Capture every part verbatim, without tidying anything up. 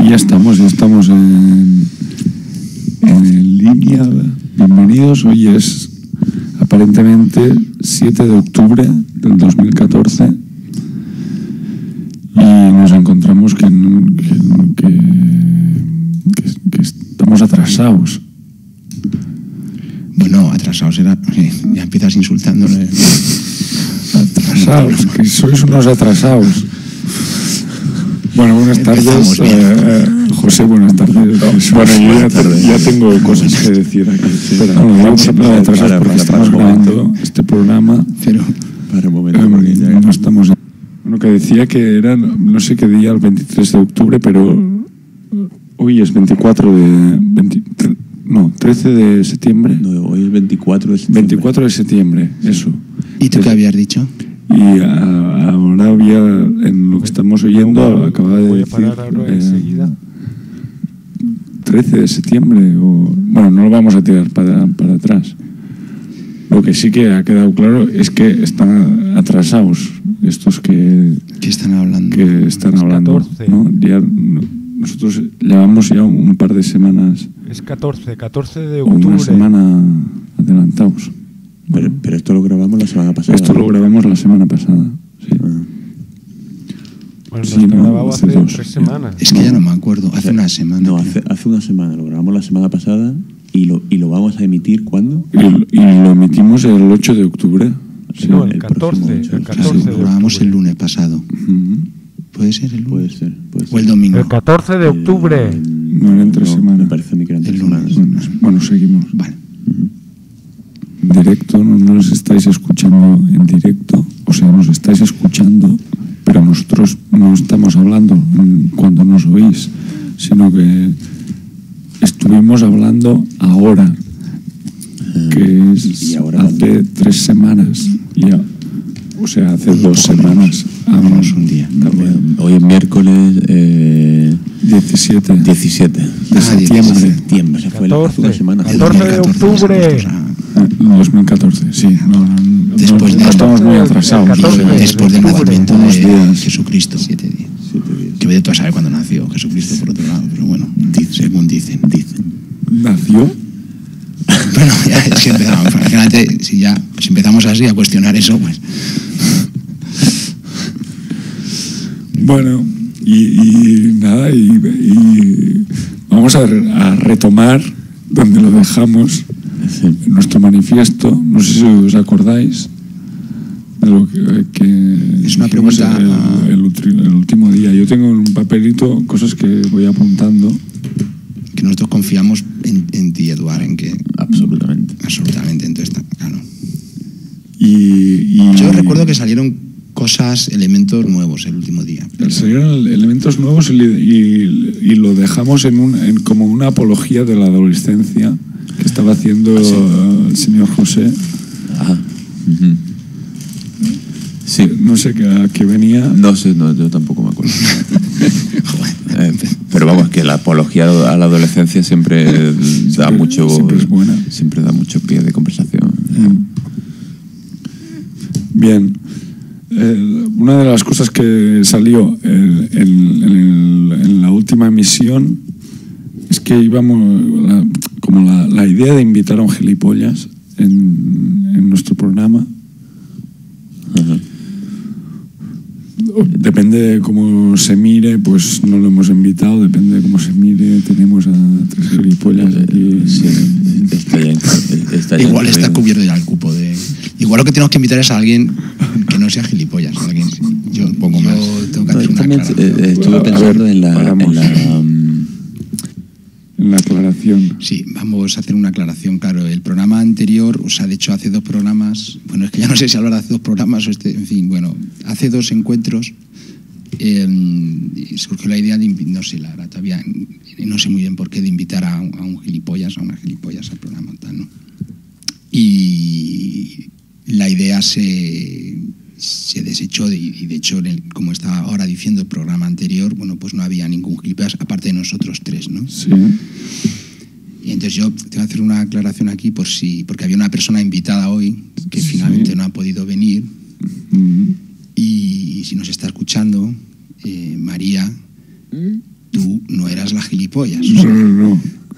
Y ya estamos, ya estamos en, en línea. Bienvenidos. Hoy es aparentemente siete de octubre del dos mil catorce y nos encontramos que, que, que, que, que estamos atrasados. Bueno, atrasados era... Ya empiezas insultándole. Atrasados, que sois unos atrasados. Bueno, buenas tardes, eh, eh, José, buenas tardes. No, bueno, yo ya, tardes. ya tengo cosas que decir aquí. Espera, no, no, vamos a hablar de atrasados porque para, estamos para grabando momento. este programa, pero para un momento, um, porque ya no estamos... Bueno, que decía que era, no sé qué día, el veintitrés de octubre, pero hoy es veinticuatro de... veinte, no, trece de septiembre. No, hoy es veinticuatro de septiembre. veinticuatro de septiembre, eso. ¿Y tú qué habías dicho? Y a, ahora había, en lo que estamos oyendo, acaba de decir eh, trece de septiembre, o bueno, no lo vamos a tirar para, para atrás. Lo que sí que ha quedado claro es que están atrasados estos que, ¿Qué están hablando? Que están hablando, ¿no? Ya, nosotros llevamos ya un par de semanas. Es catorce, catorce de octubre. Una semana adelantados. Pero, pero esto lo grabamos la semana pasada. Esto lo grabamos la semana pasada, sí. Ah. Bueno, sí, lo no, grabamos hace, hace dos, tres semanas. Es que no. ya no me acuerdo, hace una semana. No, hace, hace una semana, lo grabamos la semana pasada y lo, y lo vamos a emitir ¿cuándo? Y, y lo emitimos el ocho de octubre. Sí, no, el, el catorce, el catorce lo grabamos el lunes pasado. Uh-huh. ¿Puede ser el lunes? Puede ser, puede ser. O el domingo. El catorce de octubre. El, no eran tres no, semanas. Me parece a mí que eran tres el lunes. semanas. Bueno, seguimos. Vale. Uh-huh. Directo, no nos estáis escuchando en directo, o sea, nos estáis escuchando, pero nosotros no estamos hablando cuando nos oís, sino que estuvimos hablando ahora, que es y ahora hace también. tres semanas, ya, o sea, hace un dos semanas. Vámonos un día. También. Hoy es miércoles eh, diecisiete. diecisiete de ah, septiembre. septiembre. Se fue catorce, la, una semana. catorce de octubre. dos mil catorce, sí. No, no, después no, de, no estamos muy atrsados. catorce, después del nacimiento de días. Jesucristo. Siete días. Siete días. Que vete tú a saber cuándo nació Jesucristo, por otro lado. Pero bueno, dice, según dicen. dicen. ¿Nació? Bueno, ya es que empezamos. Imagínate, si ya si empezamos así a cuestionar eso, pues... Bueno, y, y nada, y, y vamos a, a retomar donde lo dejamos, sí. En nuestro manifiesto. No sé si os acordáis de lo que, que es una pregunta el, el, el último día. Yo tengo en un papelito cosas que voy apuntando. Que nosotros confiamos en, en ti, Eduard, en que... Absolutamente. Absolutamente, entonces, claro. Y, y yo recuerdo que salieron cosas, elementos nuevos el último día. Pero... Salieron elementos nuevos y, y, y lo dejamos en, un, en como una apología de la adolescencia que estaba haciendo ¿Ah, sí? uh, el señor José. Ajá. Uh-huh. Sí. No sé a qué venía. No sé, no, yo tampoco me acuerdo. eh, pero vamos, que la apología a la adolescencia siempre, siempre da mucho... Siempre es buena. Siempre da mucho pie de conversación. Mm. Bien. Eh, una de las cosas que salió en, en, en, en la última emisión es que íbamos, la, como la, la idea de invitar a un gilipollas en, en nuestro programa. Uh-huh. Depende de cómo se mire, pues no lo hemos invitado, depende de cómo se mire, tenemos a tres gilipollas aquí. Sí, está ya, está ya igual está cubierto ya el cupo de... Igual lo que tenemos que invitar es a alguien que no sea gilipollas, alguien, yo un poco más. Tengo que hacer una aclaración. Eh, estuve pensando en la, en la um... en la aclaración. Sí, vamos a hacer una aclaración, claro. El programa anterior, o sea, de hecho hace dos programas, bueno, es que ya no sé si hablar de hace dos programas o este, en fin, bueno, hace dos encuentros eh, surgió la idea de, no sé, la verdad, todavía no sé muy bien por qué, de invitar a, a un gilipollas, a una gilipollas al programa, tal, ¿no? Y la idea se, se desechó de, y de hecho, en el, como estaba ahora diciendo el programa anterior, bueno, pues no había ningún gilipollas aparte de nosotros tres, ¿no? Sí. Y entonces yo te voy a hacer una aclaración aquí por si, porque había una persona invitada hoy que sí. finalmente no ha podido venir. Mm. Y si nos está escuchando, eh, María, ¿Mm? tú no eras la gilipollas. O No, sea, no, no.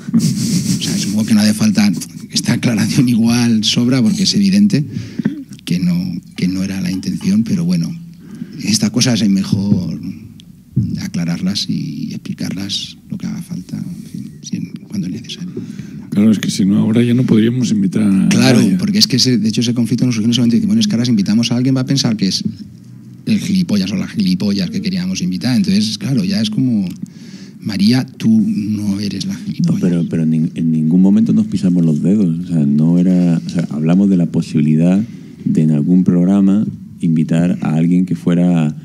o sea, supongo que no hace falta esta aclaración, igual sobra porque es evidente que no, que no era la intención, pero bueno, estas cosas es mejor aclararlas y explicarlas lo que haga falta, en fin, si- cuando es necesario. Claro, es que si no, ahora ya no podríamos invitar a Claro, nadie. porque es que ese, de hecho ese conflicto nos surgió en ese momento. Y bueno, es que ahora si invitamos a alguien va a pensar que es el gilipollas o la gilipollas que queríamos invitar. Entonces, claro, ya es como, María, tú no eres la No, gilipollas. pero, pero en, en ningún momento nos pisamos los dedos. O sea, no era, o sea, hablamos de la posibilidad de en algún programa invitar a alguien que fuera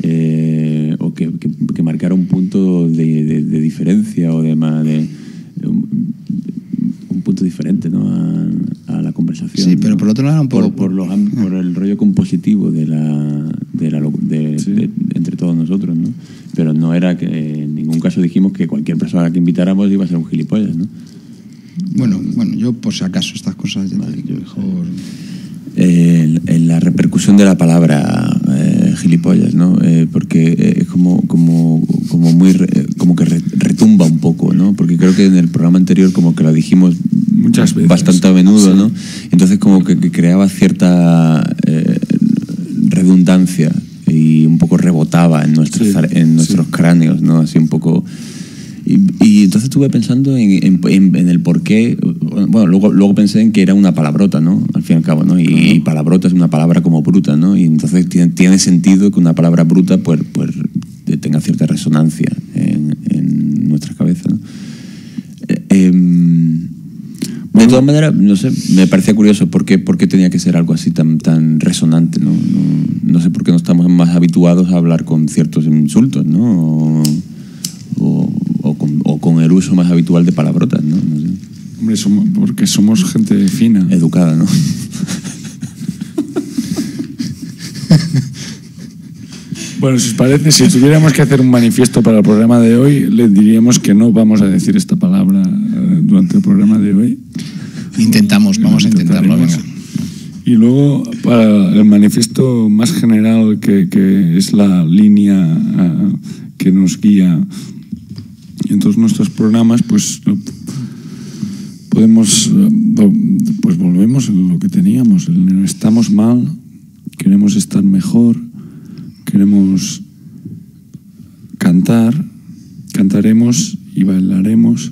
eh, o que, que, que marcara un punto de, de, de diferencia o de, ma- de un, un punto diferente, ¿no? a, a la conversación. Sí, pero por otro lado, un poco- por, por, los am- por el rollo compositivo de la, de la lo- de- Sí. de- entre todos nosotros, ¿no? Pero no era que en ningún caso dijimos que cualquier persona que invitáramos iba a ser un gilipollas, ¿no? Bueno, bueno, yo por si acaso estas cosas, ya te Vale, digo, yo- mejor... Eh, en, en la repercusión de la palabra eh, gilipollas, ¿no? Eh, porque eh, es como, como, como muy re- como que re- retumba un poco, ¿no? Porque creo que en el programa anterior como que lo dijimos Muchas veces. bastante a menudo, Sí. ¿no? Entonces como que, que creaba cierta eh, redundancia y un poco rebotaba en nuestros, Sí, en nuestros sí. cráneos, ¿no? Así un poco... Y, y entonces estuve pensando en, en- en- en el por qué. Bueno, luego, luego pensé en que era una palabrota, ¿no? Al fin y al cabo, ¿no? Y, y palabrota es una palabra como bruta, ¿no? Y entonces tiene, tiene sentido que una palabra bruta pues, pues tenga cierta resonancia en, en nuestras cabezas, ¿no? Eh, em, de todas maneras, no sé, me parecía curioso por qué, por qué tenía que ser algo así tan, tan resonante, ¿no? No, no sé por qué no estamos más habituados a hablar con ciertos insultos, ¿no? O, o, o con, o con el uso más habitual de palabrotas, ¿no? No sé. Hombre, somos, porque somos gente fina. Educada, ¿no? Bueno, si os parece, si tuviéramos que hacer un manifiesto para el programa de hoy, les diríamos que no vamos a decir esta palabra eh, durante el programa de hoy. Intentamos, vamos a intentarlo, venga. Y luego, para el manifiesto más general, que, que es la línea ah, que nos guía en todos nuestros programas, pues podemos, eh, pues volvemos a lo que teníamos. Estamos mal, queremos estar mejor, queremos cantar, cantaremos y bailaremos,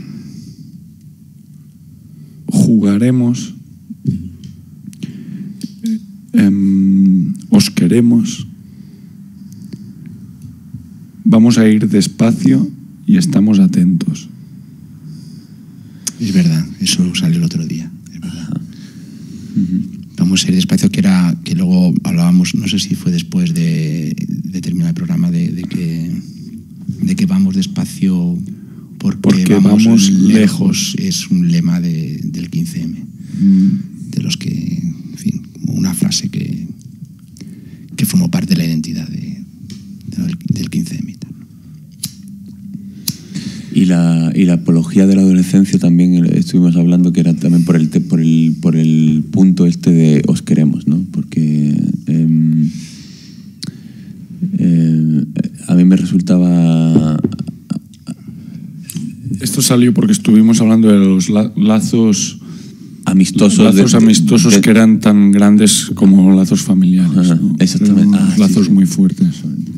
jugaremos, eh, os queremos, vamos a ir despacio y estamos atentos. Es verdad, eso salió el otro día, es verdad. Vamos a ir despacio, que era que luego hablábamos, no sé si fue después de, de terminar el programa, de, de que de que vamos despacio porque, Porque vamos, vamos lejos. Es un lema de, del quince eme, de los que, en fin, como una frase que que formó parte de la identidad de, de- del quince eme. Y la, y la apología de la adolescencia también estuvimos hablando que era también por el te- por el por el punto este de os queremos, ¿no? Porque eh, eh, a mí me resultaba Esto salió porque estuvimos hablando de los la- lazos amistosos lazos de- amistosos de- que eran tan grandes como lazos familiares, Ajá, ¿no? exactamente. Eran unos Ah, sí, lazos sí. muy fuertes.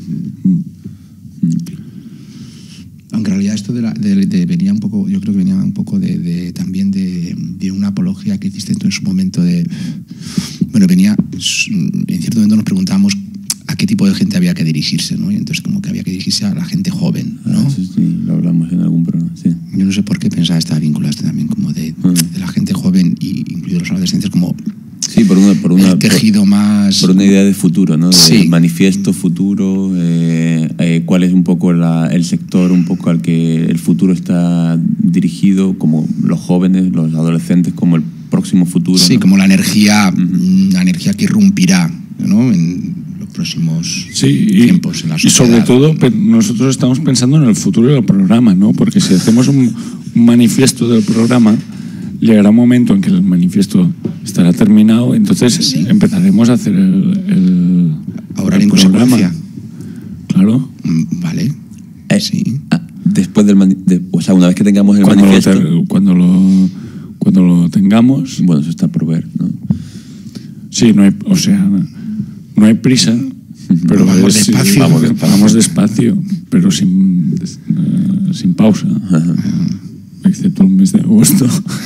Aunque en realidad esto de, la, de, de venía un poco, yo creo que venía un poco de, de también de, de una apología que hiciste tú en su momento de, bueno, venía, en cierto momento nos preguntábamos a qué tipo de gente había que dirigirse, ¿no? Y entonces como que había que dirigirse a la gente joven, ¿no? Ah, sí, sí, lo hablamos en algún programa, sí. Yo no sé por qué pensaba estar vinculado también como de, de la gente joven y incluidos los adolescentes como Sí, por una por una el tejido por, más por una idea de futuro, ¿no? De Sí. manifiesto futuro, eh, eh, cuál es un poco la, el sector un poco al que el futuro está dirigido, como los jóvenes, los adolescentes, como el próximo futuro. sí, ¿no? como la energía, la energía que irrumpirá, ¿no? En los próximos Sí, y, tiempos en la y sociedad. sobre todo pe- nosotros estamos pensando en el futuro del programa, ¿no? Porque si hacemos un, un manifiesto del programa, llegará un momento en que el manifiesto estará terminado, entonces Sí. empezaremos a hacer el, el, Ahora el en programa. consecuencia. Claro. Mm, Vale. Eh, Sí. a- después del mani- de- o sea, una vez que tengamos el Cuando lo, manifiesto. te- cuando, lo, cuando lo tengamos. Bueno, eso está por ver, ¿no? Sí, no hay, o sea, no hay prisa, pero Vamos es- despacio. Vamos despacio, vamos despacio, pero sin, des- eh, sin pausa, Ajá. excepto el mes de agosto.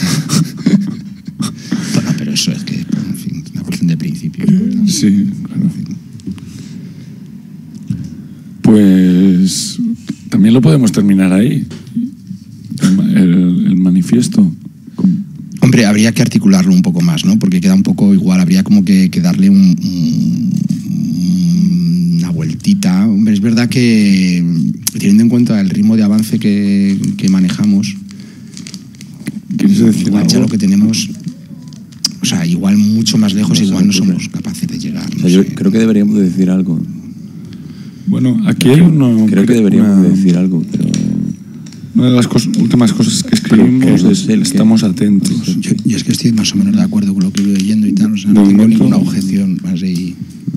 Bueno, pero eso es que, en fin, es una cuestión de principio. Sí, claro. Pues también lo podemos terminar ahí, el, ma- el- el manifiesto. Hombre, habría que articularlo un poco más, ¿no? Porque queda un poco igual, habría como que, que darle un, un- una vueltita. Hombre, es verdad que teniendo en cuenta el ritmo de avance que, que manejamos, ¿Quieres decir igual ya algo? lo que tenemos, o sea, igual mucho más lejos, No se igual me no ocurre. somos capaces de llegar. O no sea, yo sé. creo que deberíamos de decir algo. Bueno, aquí hay uno, Creo que deberíamos una, de decir algo, pero... una de las cos- últimas cosas que escribimos que no es sé el que- estamos atentos. Yo, yo es que estoy más o menos de acuerdo con lo que he ido leyendo y tal, o sea, De no tengo momento- ninguna objeción más y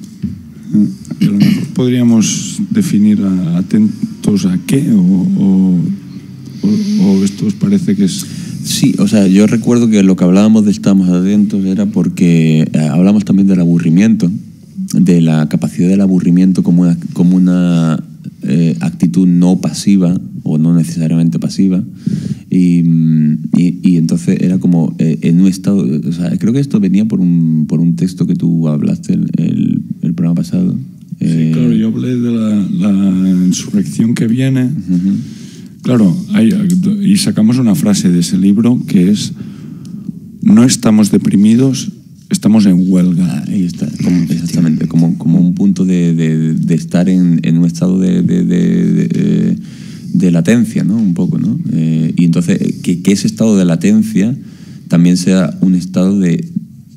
A lo mejor podríamos definir a- atentos a qué o, o, o- o esto os parece que es... Sí, o sea, yo recuerdo que lo que hablábamos de estamos atentos era porque eh, hablamos también del aburrimiento, de la capacidad del aburrimiento como una, como una eh, actitud no pasiva o no necesariamente pasiva. Y, mm, y, y entonces era como eh, en un estado, o sea, creo que esto venía por un, por un texto que tú hablaste el, el, el programa pasado. Sí, Eh, claro, yo hablé de la, la insurrección que viene. ujú. Claro, hay, y sacamos una frase de ese libro que es: no estamos deprimidos, estamos en huelga. Ah, ahí está, como- exactamente, como, como un punto de, de- de estar en, en un estado de, de, de- de- de latencia, ¿no? Un poco, ¿no? Eh, y entonces, que, que ese estado de latencia también sea un estado de,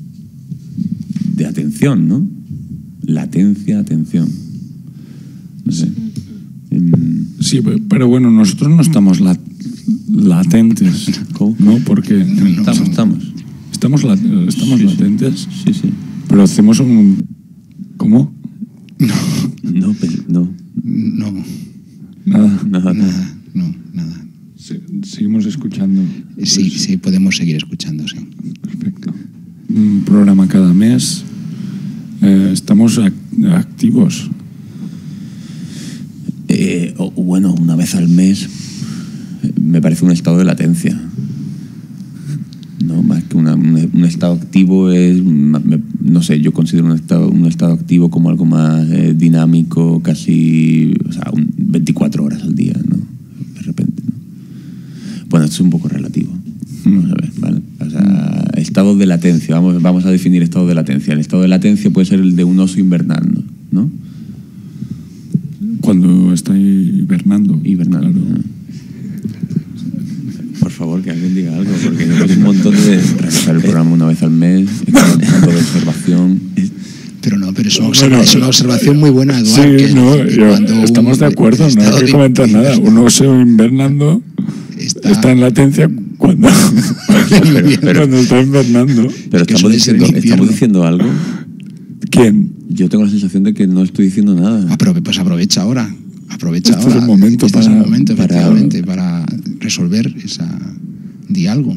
de atención, ¿no? Latencia, atención. No sé. Em, Sí, pe- pero bueno, nosotros no estamos la- latentes, ¿Cómo? ¿no? Porque Estamos, estamos. estamos, la- estamos Sí, sí. latentes, Sí, sí. pero hacemos un... ¿Cómo? No, pero no. no, Nada. Nada, nada, no, nada. Se- seguimos escuchando. Sí, Pues, sí, podemos seguir escuchando, sí. Perfecto. Un programa cada mes. Eh, estamos ac- activos. Eh, o, o bueno, una vez al mes eh, me parece un estado de latencia. No, más que una- un, un estado activo es, ma- me- no sé, yo considero un estado, un estado activo como algo más eh, dinámico, casi, o sea, un- veinticuatro horas al día, ¿no? De repente, ¿no? Bueno, esto es un poco relativo. Vamos a ver, ¿vale? O sea, estado de latencia, vamos, vamos a definir estado de latencia. El estado de latencia puede ser el de un oso invernando, ¿no? Cuando está hibernando. Hibernando. Claro. Por favor, que alguien diga algo, porque tenemos un montón de realizar el programa una vez al mes, con de observación. Pero no, pero es una, Bueno, observa- es una observación muy buena, Eduardo. Sí, que- no, que yo- cuando estamos un de acuerdo, no estado hay que de- comentar nada. Un oso invernando Está- está, en latencia cuando, cuando está invernando. Pero Es que estamos suele ser diciendo, el invierno. estamos diciendo algo. ¿Quién? Yo tengo la sensación de que no estoy diciendo nada. Ah, pero pues aprovecha ahora. Aprovecha Este es ahora. el momento Este es el para- momento, para- efectivamente, para resolver esa. Di algo.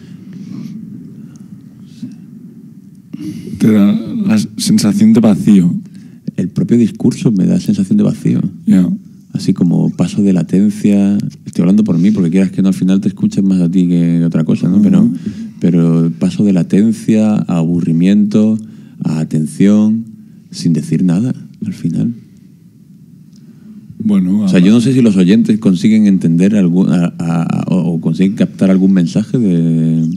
Te da la sensación de vacío. El propio discurso me da sensación de vacío. Ya. Así como paso de latencia. Estoy hablando por mí, porque quieras que no, al final te escuches más a ti que otra cosa, ¿no? Pero, pero paso de latencia a aburrimiento, a atención, sin decir nada, al final. Bueno, O sea, yo no sé si los oyentes consiguen entender algún, a- a- a- o o consiguen captar algún mensaje de...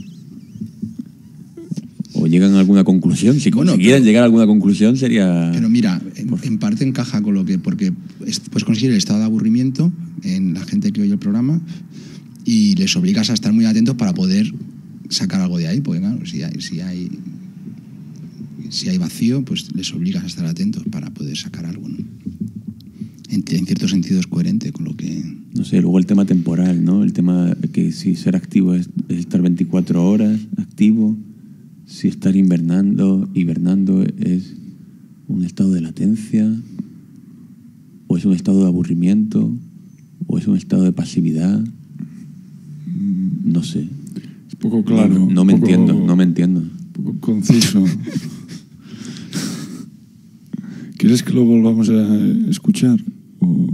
o llegan a alguna conclusión. Si Bueno, consiguieran pero- llegar a alguna conclusión sería... Pero mira, en, en parte encaja con lo que. Porque es- puedes conseguir el estado de aburrimiento en la gente que oye el programa y les obligas a estar muy atentos para poder sacar algo de ahí. Porque, claro, si hay. Si hay si hay vacío, pues les obligas a estar atentos para poder sacar algo, ¿no? En, en cierto sentido es coherente con lo que... No sé, luego el tema temporal, ¿no? El tema que si ser activo es, es estar veinticuatro horas activo, si estar hibernando, hibernando es un estado de latencia, o es un estado de aburrimiento, o es un estado de pasividad. No sé. Es poco claro. No, no me poco, entiendo, no me entiendo. Poco conciso. ¿Quieres que lo volvamos a escuchar? ¿O...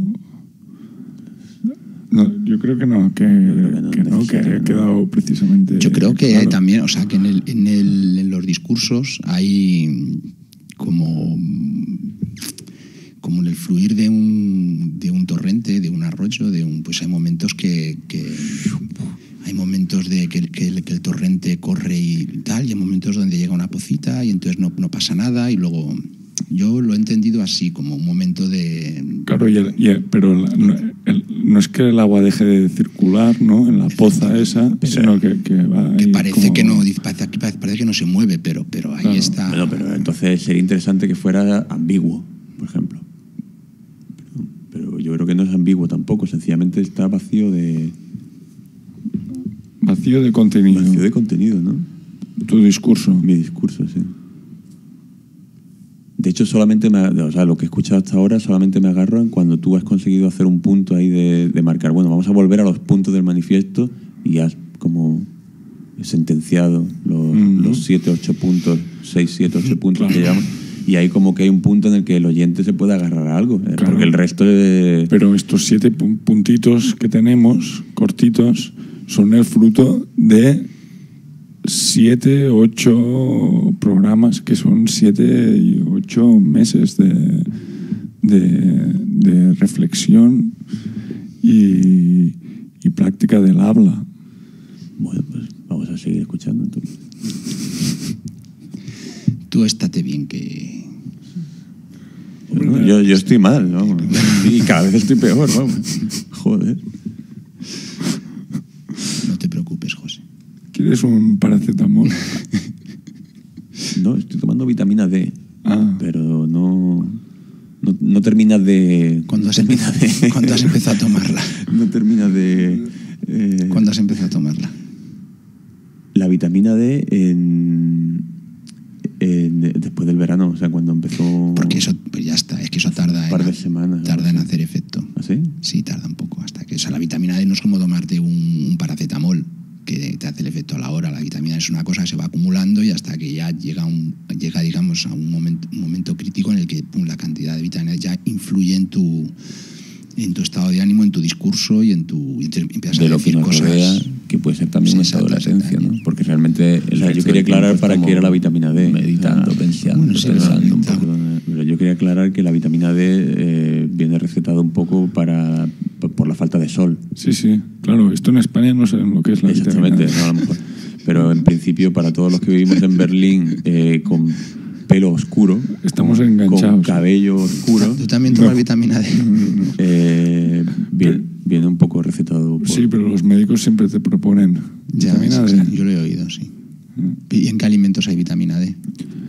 No, yo creo que no, que, que, no, que, no, que ha quedado precisamente... Yo creo que claro. también, o sea, que en, el, en, el, en los discursos hay como, como en el fluir de un, de un torrente, de un arroyo, de un, pues hay momentos que... que hay momentos de que, que, que el torrente corre y tal, y hay momentos donde llega una pocita y entonces no, no pasa nada, y luego... Yo lo he entendido así, como un momento de... Claro, y el, y el, pero la, no, el, no es que el agua deje de circular, ¿no? En la poza esa, pero, sino que, que va que parece como... que no, parece, parece que no se mueve, pero, pero ahí claro. está... Bueno, pero entonces sería interesante que fuera ambiguo, por ejemplo. Pero, pero yo creo que no es ambiguo tampoco, sencillamente está vacío de... Vacío de contenido. Vacío de contenido, ¿no? Tu discurso. Mi discurso, sí. De hecho, solamente me, o sea, lo que he escuchado hasta ahora solamente me agarro en cuando tú has conseguido hacer un punto ahí de, de marcar, bueno, vamos a volver a los puntos del manifiesto y has como sentenciado los, mm-hmm. los siete, ocho puntos, seis, siete, ocho puntos claro. que llevamos. Y ahí como que hay un punto en el que el oyente se puede agarrar a algo, claro. porque el resto de... Pero estos siete puntitos que tenemos, cortitos, son el fruto de... siete, ocho programas que son siete y ocho meses de, de, de reflexión y, y práctica del habla. Bueno, pues vamos a seguir escuchando entonces. Tú estate bien que... Bueno, yo, yo estoy mal, vamos. Y cada vez estoy peor, vamos. Joder. No te preocupes, José. ¿Quieres un paracetamol? No, estoy tomando vitamina D. Ah. Pero no, no, no termina de... ¿Cuándo has, termina de, ¿Cuándo has empezado a tomarla? No termina de... Eh, ¿Cuándo has empezado a tomarla? La vitamina D en, en, después del verano, o sea, cuando empezó... Porque eso, pues ya está, es que eso tarda, un par de en, semanas, tarda en hacer efecto. ¿Ah, sí? Sí, tarda un poco. Hasta que, o sea, la vitamina D no es como tomarte un, un paracetamol, que te hace el efecto a la hora. La vitamina es una cosa que se va acumulando y hasta que ya llega, un, llega digamos, a un momento, un momento crítico en el que pum, la cantidad de vitamina ya influye en tu, en tu estado de ánimo, en tu discurso y en tu... Y empiezas de a lo decir que nos cosas... rodea, que puede ser también Sí, un estado de latencia, ¿no? Porque realmente... O sea, yo quería aclarar para qué era la vitamina D. Meditando, ah, pensando, bueno, sí, pensando un poco. Pero yo quería aclarar que la vitamina D eh, viene recetada un poco para, por la falta de sol. Sí, sí, claro. Esto en España no saben lo que es la Exactamente, vitamina D. no, a lo mejor. Pero en principio, para todos los que vivimos en Berlín eh, con pelo oscuro, estamos con, enganchados. con cabello oscuro... ¿Tú también tomas no. vitamina D? Eh, viene, viene un poco recetado por... Sí, pero los médicos siempre te proponen Ya, vitamina sí, D. sí, yo lo he oído, sí. ¿Y en qué alimentos hay vitamina D?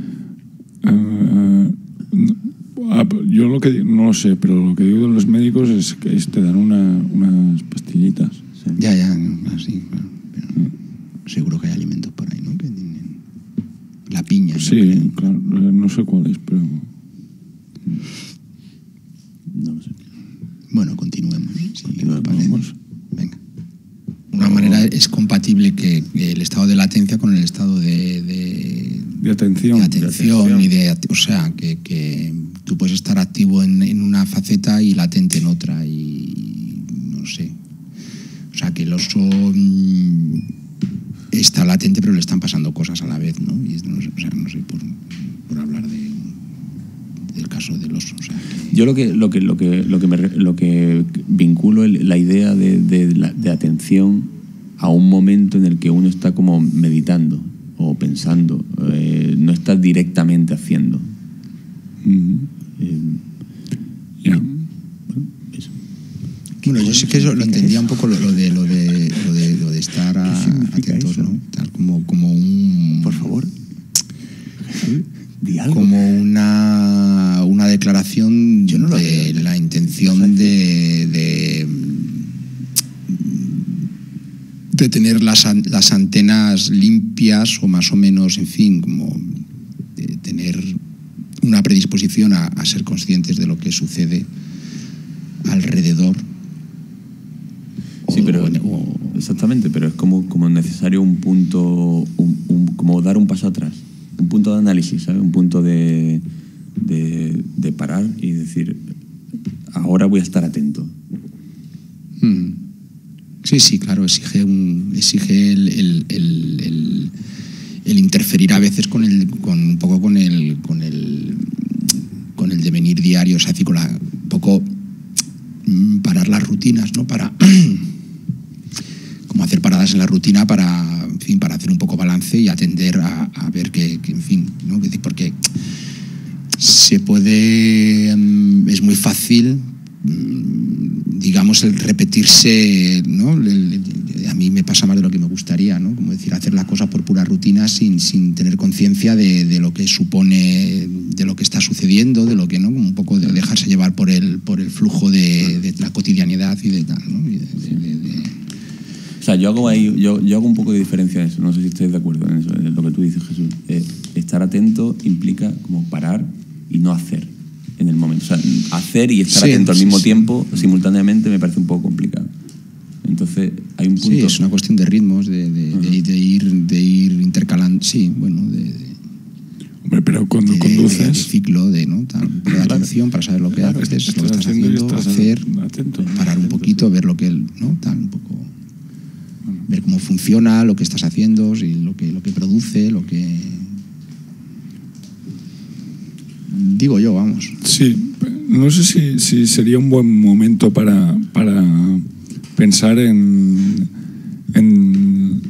Uh, no, yo lo que no lo sé, pero lo que digo de los médicos es que te dan una, unas pastillitas. Sí. Ya, ya, así, claro. Pero seguro que hay alimentos por ahí, ¿no? Que tienen la piña. Sí, ¿no? claro, no sé cuál es, pero... No lo sé. Bueno, continuemos. Si Continuemos. parece. Venga. Una manera es compatible que el estado de latencia con el estado de... de De atención. de atención, de atención. y de, o sea, que, que tú puedes estar activo en, en una faceta y latente en otra, y no sé. O sea, que el oso mmm, está latente, pero le están pasando cosas a la vez, ¿no? Y no sé, o sea, no sé por, por hablar de, del caso del oso. O sea, que... Yo lo que lo que lo que lo que me, lo que vinculo el, la idea de, de, la, de atención a un momento en el que uno está como meditando o pensando, eh, no está directamente haciendo. Mm-hmm. Eh, yeah. bueno, eso. Bueno, yo sé que eso lo entendía un poco lo, lo de lo de lo de, lo de estar a, atentos, eso? ¿no? Tal como como un Por favor. Di algo. como una una declaración Yo no lo de veo. la intención de, de de tener las, an- las antenas limpias o más o menos, en fin, como de tener una predisposición a, a ser conscientes de lo que sucede alrededor Sí, pero, o, exactamente, pero es como, como necesario un punto, un, un, como dar un paso atrás, un punto de análisis, ¿sabes? Un punto de, de, de parar y decir, ahora voy a estar atento. Hmm. Sí, sí, claro, exige un, exige el, el, el, el, el interferir a veces con el, con un poco con el, con el, con el devenir diario, o sea, con la, un poco parar las rutinas, ¿no? Para como hacer paradas en la rutina para, en fin, para hacer un poco balance y atender a, a ver que, que, en fin, ¿no? Porque se puede, es muy fácil, digamos, el repetirse, ¿no? El, el, a mí me pasa más de lo que me gustaría, ¿no? Como decir, hacer las cosas por pura rutina sin, sin tener conciencia de, de lo que supone, de lo que está sucediendo, de lo que, ¿no? Como un poco de dejarse llevar por el, por el flujo de, de la cotidianidad y de tal, ¿no? Y de, de, de, de... O sea, yo hago ahí, yo, yo hago un poco de diferencia en eso, no sé si estáis de acuerdo en eso, en lo que tú dices, Jesús. Eh, estar atento implica como parar y no hacer en el momento. O sea, hacer y estar sí, atento al mismo sí, tiempo, sí. simultáneamente, me parece un poco complicado. Entonces, hay un punto... Sí, es una cuestión de ritmos, de, de, uh-huh. de, de, ir, de ir intercalando, sí, bueno, de... de Hombre, pero cuando de, conduces... De, de ciclo, de, ¿no? Tal, de claro. atención para saber lo que claro, haces, estás lo que estás haciendo, estás hacer, atento, parar atento, un poquito, sí. ver lo que, ¿no? Tal, un poco... Bueno. Ver cómo funciona, lo que estás haciendo, y lo que, lo que produce, lo que... Digo yo, vamos. Sí, no sé si, si sería un buen momento para, para pensar en, en...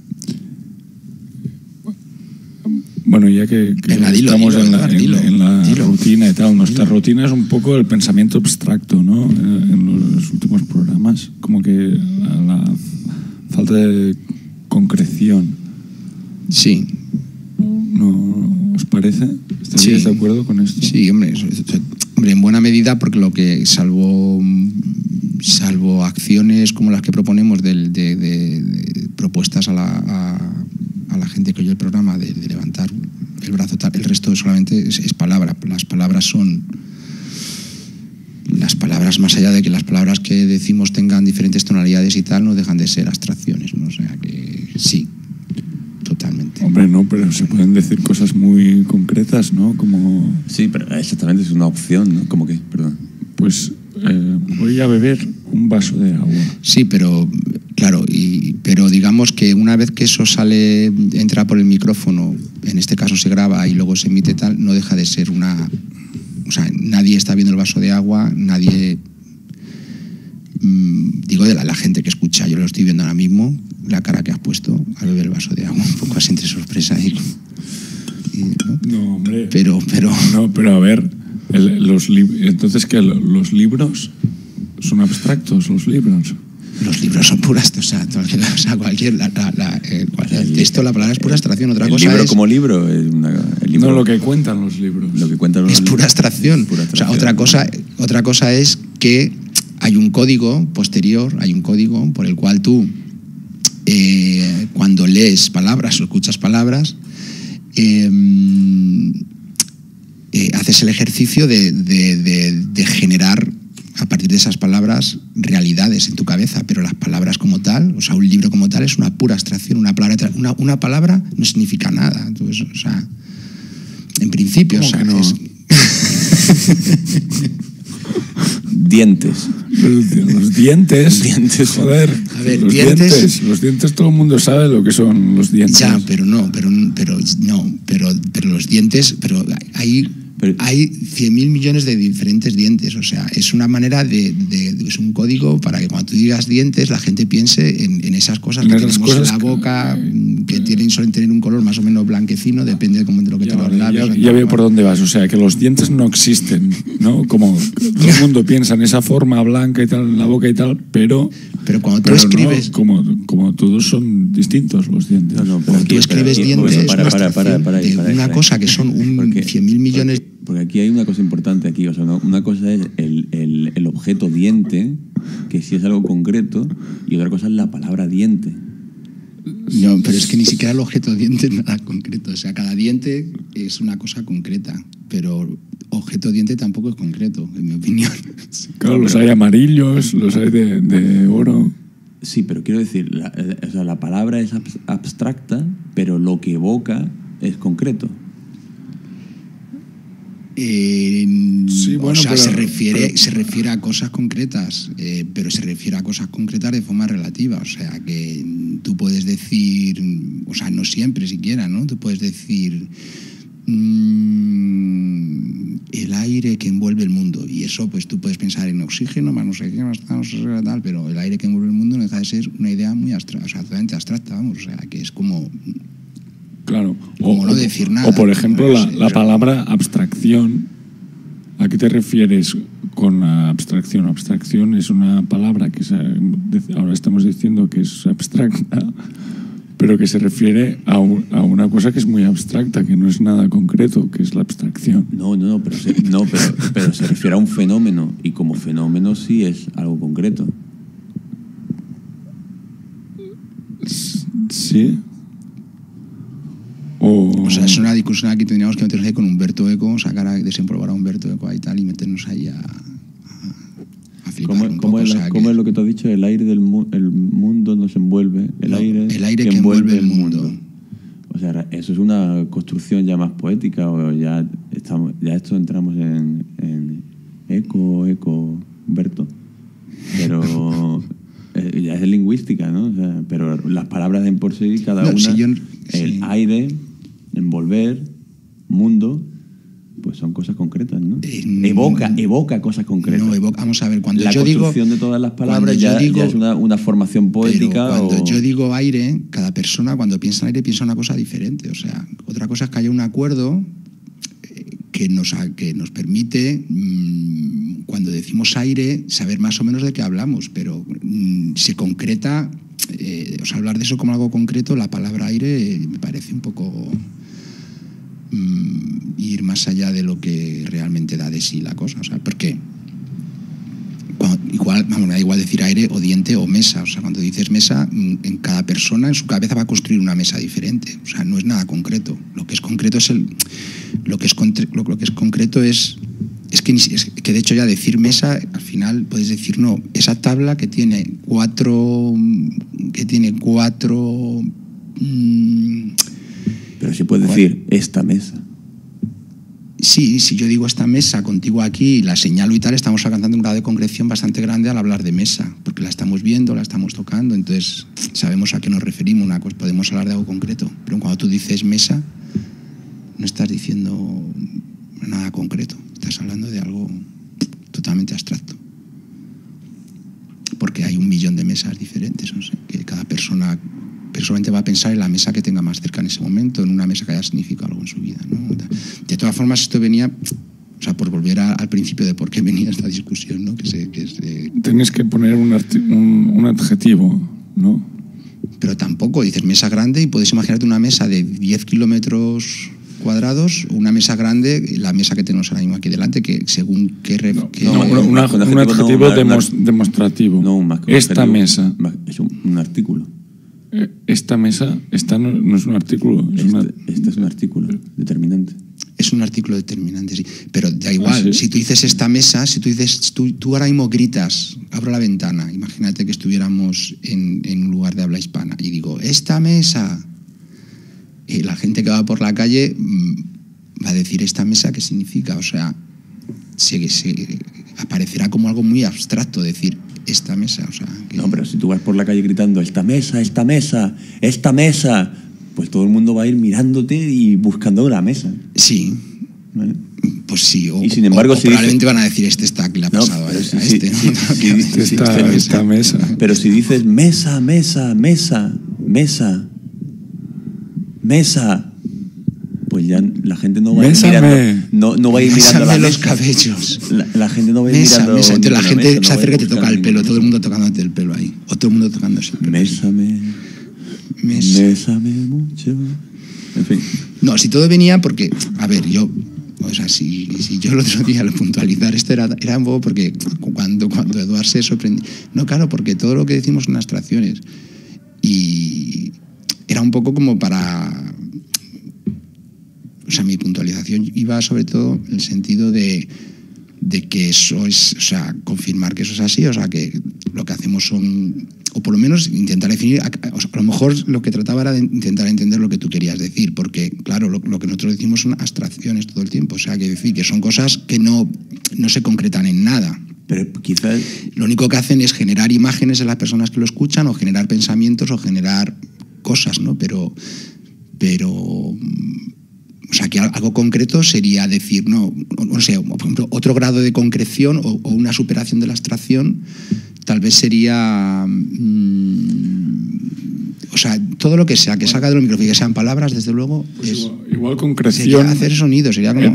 Bueno, ya que, que Venga, dilo, estamos dilo, en la, dilo, en, en la dilo. rutina y tal, nuestra dilo. rutina es un poco el pensamiento abstracto, ¿no? En los últimos programas, como que la, la falta de concreción. Sí. ¿No os parece? ¿Estaríais sí. de acuerdo con esto? Sí, hombre, hombre, en buena medida, porque lo que, salvo, salvo acciones como las que proponemos de, de, de, de propuestas a la, a, a la gente que oye el programa, de, de levantar el brazo, tal, el resto solamente es, es palabra. Las palabras son... Las palabras, más allá de que las palabras que decimos tengan diferentes tonalidades y tal, no dejan de ser abstracciones, ¿no? O sea que sí. Totalmente. Hombre, no, pero se pueden decir cosas muy concretas, ¿no? Como... Sí, pero exactamente es una opción, ¿no? ¿Cómo qué? Perdón. Pues eh, voy a beber un vaso de agua. Sí, pero claro, y, pero digamos que una vez que eso sale, entra por el micrófono, en este caso se graba y luego se emite tal, no deja de ser una... O sea, nadie está viendo el vaso de agua, nadie... Mmm, digo, de la, la gente que escucha, yo lo estoy viendo ahora mismo, la cara que has puesto al beber el vaso de agua, un poco así entre sorpresa y, y ¿no? no, hombre. Pero, pero... No, pero a ver, el, los entonces que los libros son abstractos, los libros. Los libros son puras, o sea, o sea cualquier, la, la, la, eh, el texto, la palabra es pura abstracción. Otra el cosa libro es, como libro, es una, el libro, no lo que cuentan los libros. Lo que cuentan los es pura abstracción. Es pura abstracción. O sea, otra cosa, otra cosa es que hay un código posterior, hay un código por el cual tú, eh, cuando lees palabras o escuchas palabras, eh, eh, haces el ejercicio de, de, de, de generar a partir de esas palabras realidades en tu cabeza, pero las palabras como tal, o sea, un libro como tal es una pura abstracción, una palabra, una, una palabra no significa nada. Entonces, o sea, en principio, o sea, no? es... Dientes. Los, los dientes. dientes. Joder. A ver, los dientes, dientes. Los dientes todo el mundo sabe lo que son los dientes. Ya, pero no, pero pero no, pero pero los dientes, pero hay Pero, hay cien mil millones de diferentes dientes, o sea, es una manera de, de, de es un código para que cuando tú digas dientes la gente piense en, en esas cosas en que tenemos cosas en la boca, que, que tienen, suelen tener un color más o menos blanquecino, depende de, cómo, de lo que ya, te los labios. Ya, ya veo por dónde vas, o sea, que los dientes no existen, ¿no? Como todo el mundo piensa en esa forma blanca y tal, en la boca y tal, pero... Pero cuando tú pero escribes... No, como, como todos son distintos los dientes. No, no, cuando tú escribes pero, dientes, para, para, para, para, para, de para, una para, cosa que son un cien mil millones... Porque, porque aquí hay una cosa importante aquí, o sea, ¿no? Una cosa es el, el, el objeto diente, que sí es algo concreto, y otra cosa es la palabra diente. No, pero es que ni siquiera el objeto diente es nada concreto. O sea, cada diente es una cosa concreta, pero objeto diente tampoco es concreto, en mi opinión. Claro, los hay amarillos, los hay de, de oro. Sí, pero quiero decir, la, o sea, la palabra es abstracta, pero lo que evoca es concreto. Eh, sí, bueno, o sea, pero, se, refiere, pero... se refiere a cosas concretas, eh, pero se refiere a cosas concretas de forma relativa. O sea, que tú puedes decir, o sea, no siempre siquiera, ¿no? Tú puedes decir mmm, el aire que envuelve el mundo. Y eso, pues tú puedes pensar en oxígeno, más no sé qué, más no sé qué, tal, pero el aire que envuelve el mundo no deja de ser una idea muy abstracta, o sea, totalmente abstracta, vamos. O sea, que es como... Claro, como o, no decir nada. O por ejemplo, no la, sé, la pero... palabra abstracción. ¿A qué te refieres con abstracción? Abstracción es una palabra que se, ahora estamos diciendo que es abstracta, pero que se refiere a, un, a una cosa que es muy abstracta, que no es nada concreto, que es la abstracción. No, no, no, pero se, no, pero, pero se refiere a un fenómeno, y como fenómeno sí es algo concreto. Sí. O... o sea, es una discusión aquí tendríamos que meternos ahí con Humberto Eco, sacar a desempolvar a Humberto Eco y tal, y meternos ahí a, a, a flipar ¿Cómo, un cómo, poco, es, o sea, ¿cómo que... es lo que tú has dicho? El aire del mu el mundo nos envuelve. El, no, aire, el aire que, que envuelve, envuelve el mundo. mundo. O sea, eso es una construcción ya más poética, o ya estamos, ya esto entramos en, en Eco, Eco, Humberto. Pero eh, ya es lingüística, ¿no? O sea, pero las palabras en por sí, cada no, una, si yo, el sí. aire, envolver, mundo, pues son cosas concretas, ¿no? Eh, evoca, evoca cosas concretas. No, evoca, vamos a ver, cuando la yo digo... La construcción de todas las palabras ya, digo, ya es una, una formación poética. Pero cuando o... yo digo aire, cada persona cuando piensa en aire piensa una cosa diferente. O sea, otra cosa es que haya un acuerdo que nos, que nos permite, mmm, cuando decimos aire, saber más o menos de qué hablamos, pero mmm, se concreta, eh, o sea, hablar de eso como algo concreto, la palabra aire eh, me parece un poco mmm, ir más allá de lo que realmente da de sí la cosa. O sea, ¿por qué? Cuando, igual, vamos, me da igual decir aire o diente o mesa. O sea, cuando dices mesa, en cada persona en su cabeza va a construir una mesa diferente. O sea, no es nada concreto. Lo que es concreto es el, lo que es lo, lo que es concreto es es que es que de hecho ya decir mesa al final puedes decir no, esa tabla que tiene cuatro que tiene cuatro mmm, pero sí puedes decir esta mesa. Sí, si yo digo esta mesa contigo aquí, la señalo y tal, estamos alcanzando un grado de concreción bastante grande al hablar de mesa, porque la estamos viendo, la estamos tocando, entonces sabemos a qué nos referimos, una cosa, podemos hablar de algo concreto, pero cuando tú dices mesa, no estás diciendo nada concreto, estás hablando de algo totalmente abstracto, porque hay un millón de mesas diferentes, no sé, que cada persona personalmente va a pensar en la mesa que tenga más cerca en ese momento, en una mesa que haya significado algo en su vida, ¿no? De todas formas, esto venía, o sea, por volver a, al principio de por qué venía esta discusión, ¿no? Que se, que se... Tienes que poner un, un, un adjetivo, ¿no? Pero tampoco, dices mesa grande y puedes imaginarte una mesa de diez kilómetros cuadrados, una mesa grande, la mesa que tenemos ahora mismo aquí delante, que según qué... Re, no, qué no, re, un, una, un adjetivo no, demos, una, demostrativo. No, más que esta adjetivo, mesa. Es un, un artículo. Esta mesa, esta no, no es un artículo. Es este, una... este es un artículo determinante. Es un artículo determinante, sí. Pero da igual, ¿Ah, sí? Si tú dices esta mesa, si tú dices, tú, tú ahora mismo gritas, abro la ventana, imagínate que estuviéramos en, en un lugar de habla hispana, y digo, esta mesa, y la gente que va por la calle mmm, va a decir, ¿esta mesa qué significa? O sea, se, se aparecerá como algo muy abstracto decir, esta mesa, o sea... Que... No, pero si tú vas por la calle gritando, esta mesa, esta mesa, esta mesa... pues todo el mundo va a ir mirándote y buscando una mesa. Sí. ¿Vale? Pues sí, o, y sin embargo, o, si o probablemente dices, van a decir este está que le ha pasado no, a, si, a si, este, si, ¿no? Si, que, si, si, esta, esta, esta mesa. Pero si dices mesa, mesa, mesa, mesa, mesa, pues ya la gente no va Mésame. a ir mirando, no, no va a ir mirando la los mesa. cabellos. La, la gente no va a ir mesa, mirando. Mesa. Entonces la gente mesa, se no acerca y te toca el pelo, todo el mesa. mundo tocándote el pelo ahí, o todo el mundo tocándose el pelo. Mésame. Mesa. Mésame mucho. En fin. No, si todo venía porque, a ver, yo, o sea, si, si yo el otro día lo puntualizar, esto era, era un poco porque cuando, cuando Eduard se sorprendió, no, claro, porque todo lo que decimos son abstracciones, y era un poco como para, o sea, mi puntualización iba sobre todo en el sentido de, de que eso es, o sea, confirmar que eso es así, o sea, que lo que hacemos son o por lo menos intentar definir, a, a, a lo mejor lo que trataba era de intentar entender lo que tú querías decir, porque claro, lo, lo que nosotros decimos son abstracciones todo el tiempo, o sea, que decir que son cosas que no, no se concretan en nada. Pero quizás... Lo único que hacen es generar imágenes en las personas que lo escuchan, o generar pensamientos, o generar cosas, ¿no? Pero, pero, o sea, que algo concreto sería decir, no, no sé, por ejemplo, otro grado de concreción o, o una superación de la abstracción, tal vez sería, mmm, o sea, todo lo que sea, que salga de los micrófonos, que sean palabras, desde luego, pues es, igual, igual concreción... Sería hacer sonido, sería como...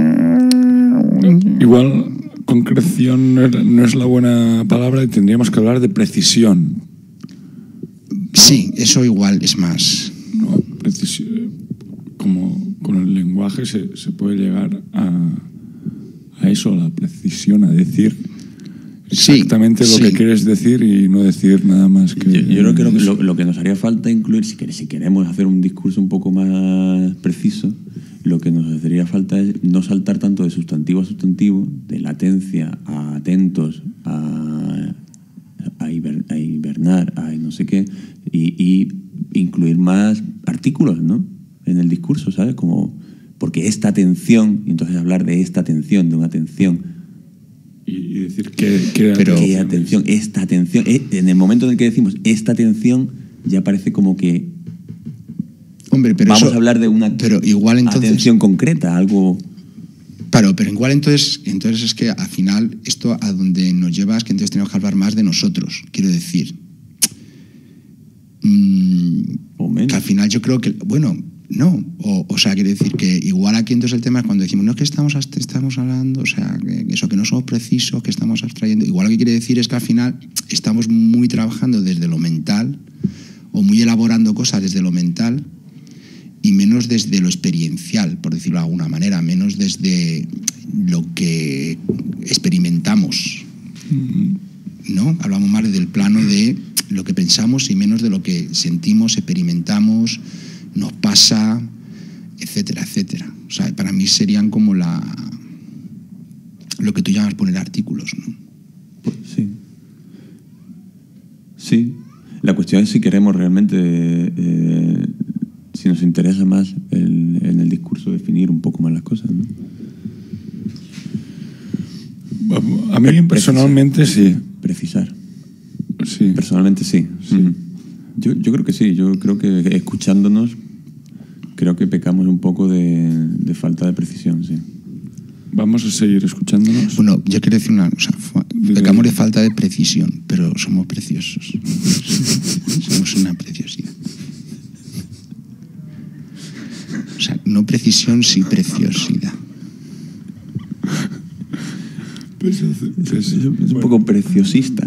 Igual concreción no es, no es la buena palabra y tendríamos que hablar de precisión. Sí, eso igual es más... No, precisión, como con el lenguaje se, se puede llegar a, a eso, a la precisión, a decir exactamente sí, lo sí. que quieres decir y no decir nada más que... Yo, yo creo que lo, lo, lo que nos haría falta incluir, si, si queremos hacer un discurso un poco más preciso, lo que nos haría falta es no saltar tanto de sustantivo a sustantivo, de latencia a atentos, a, a, hiber, a hibernar, a no sé qué, y, y incluir más artículos, ¿no?, en el discurso, ¿sabes? Como, porque esta atención, y entonces hablar de esta atención, de una atención, y decir que, que pero qué atención, esta atención, en el momento en el que decimos esta atención, ya parece como que Hombre, pero vamos eso, a hablar de una pero igual entonces, atención concreta, algo... Claro, pero igual entonces, entonces es que al final esto a donde nos lleva es que entonces tenemos que hablar más de nosotros, quiero decir. Mm, que al final yo creo que, bueno, no, o, o sea, quiero decir que igual aquí entonces el tema es cuando decimos, no es que estamos, estamos hablando, o sea, que eso, que no somos precisos, que estamos abstrayendo, igual lo que quiere decir es que al final estamos muy trabajando desde lo mental, o muy elaborando cosas desde lo mental, y menos desde lo experiencial, por decirlo de alguna manera, menos desde lo que experimentamos, ¿no? Hablamos más del plano de lo que pensamos y menos de lo que sentimos, experimentamos, nos pasa, etcétera, etcétera. O sea, para mí serían como la lo que tú llamas poner artículos, ¿no? Sí. Sí. La cuestión es si queremos realmente... Eh, si nos interesa más el, en el discurso definir un poco más las cosas, ¿no? A mí personalmente sí. Precisar. Sí. Personalmente sí. sí. Mm. Yo, yo creo que sí. Yo creo que escuchándonos creo que pecamos un poco de, de falta de precisión, sí. Vamos a seguir escuchándonos. Bueno, yo quiero decir una cosa. Pecamos de falta de precisión, pero somos preciosos. Somos una preciosidad. O sea, no precisión, sí preciosidad. Pues, pues, es un bueno. poco preciosista.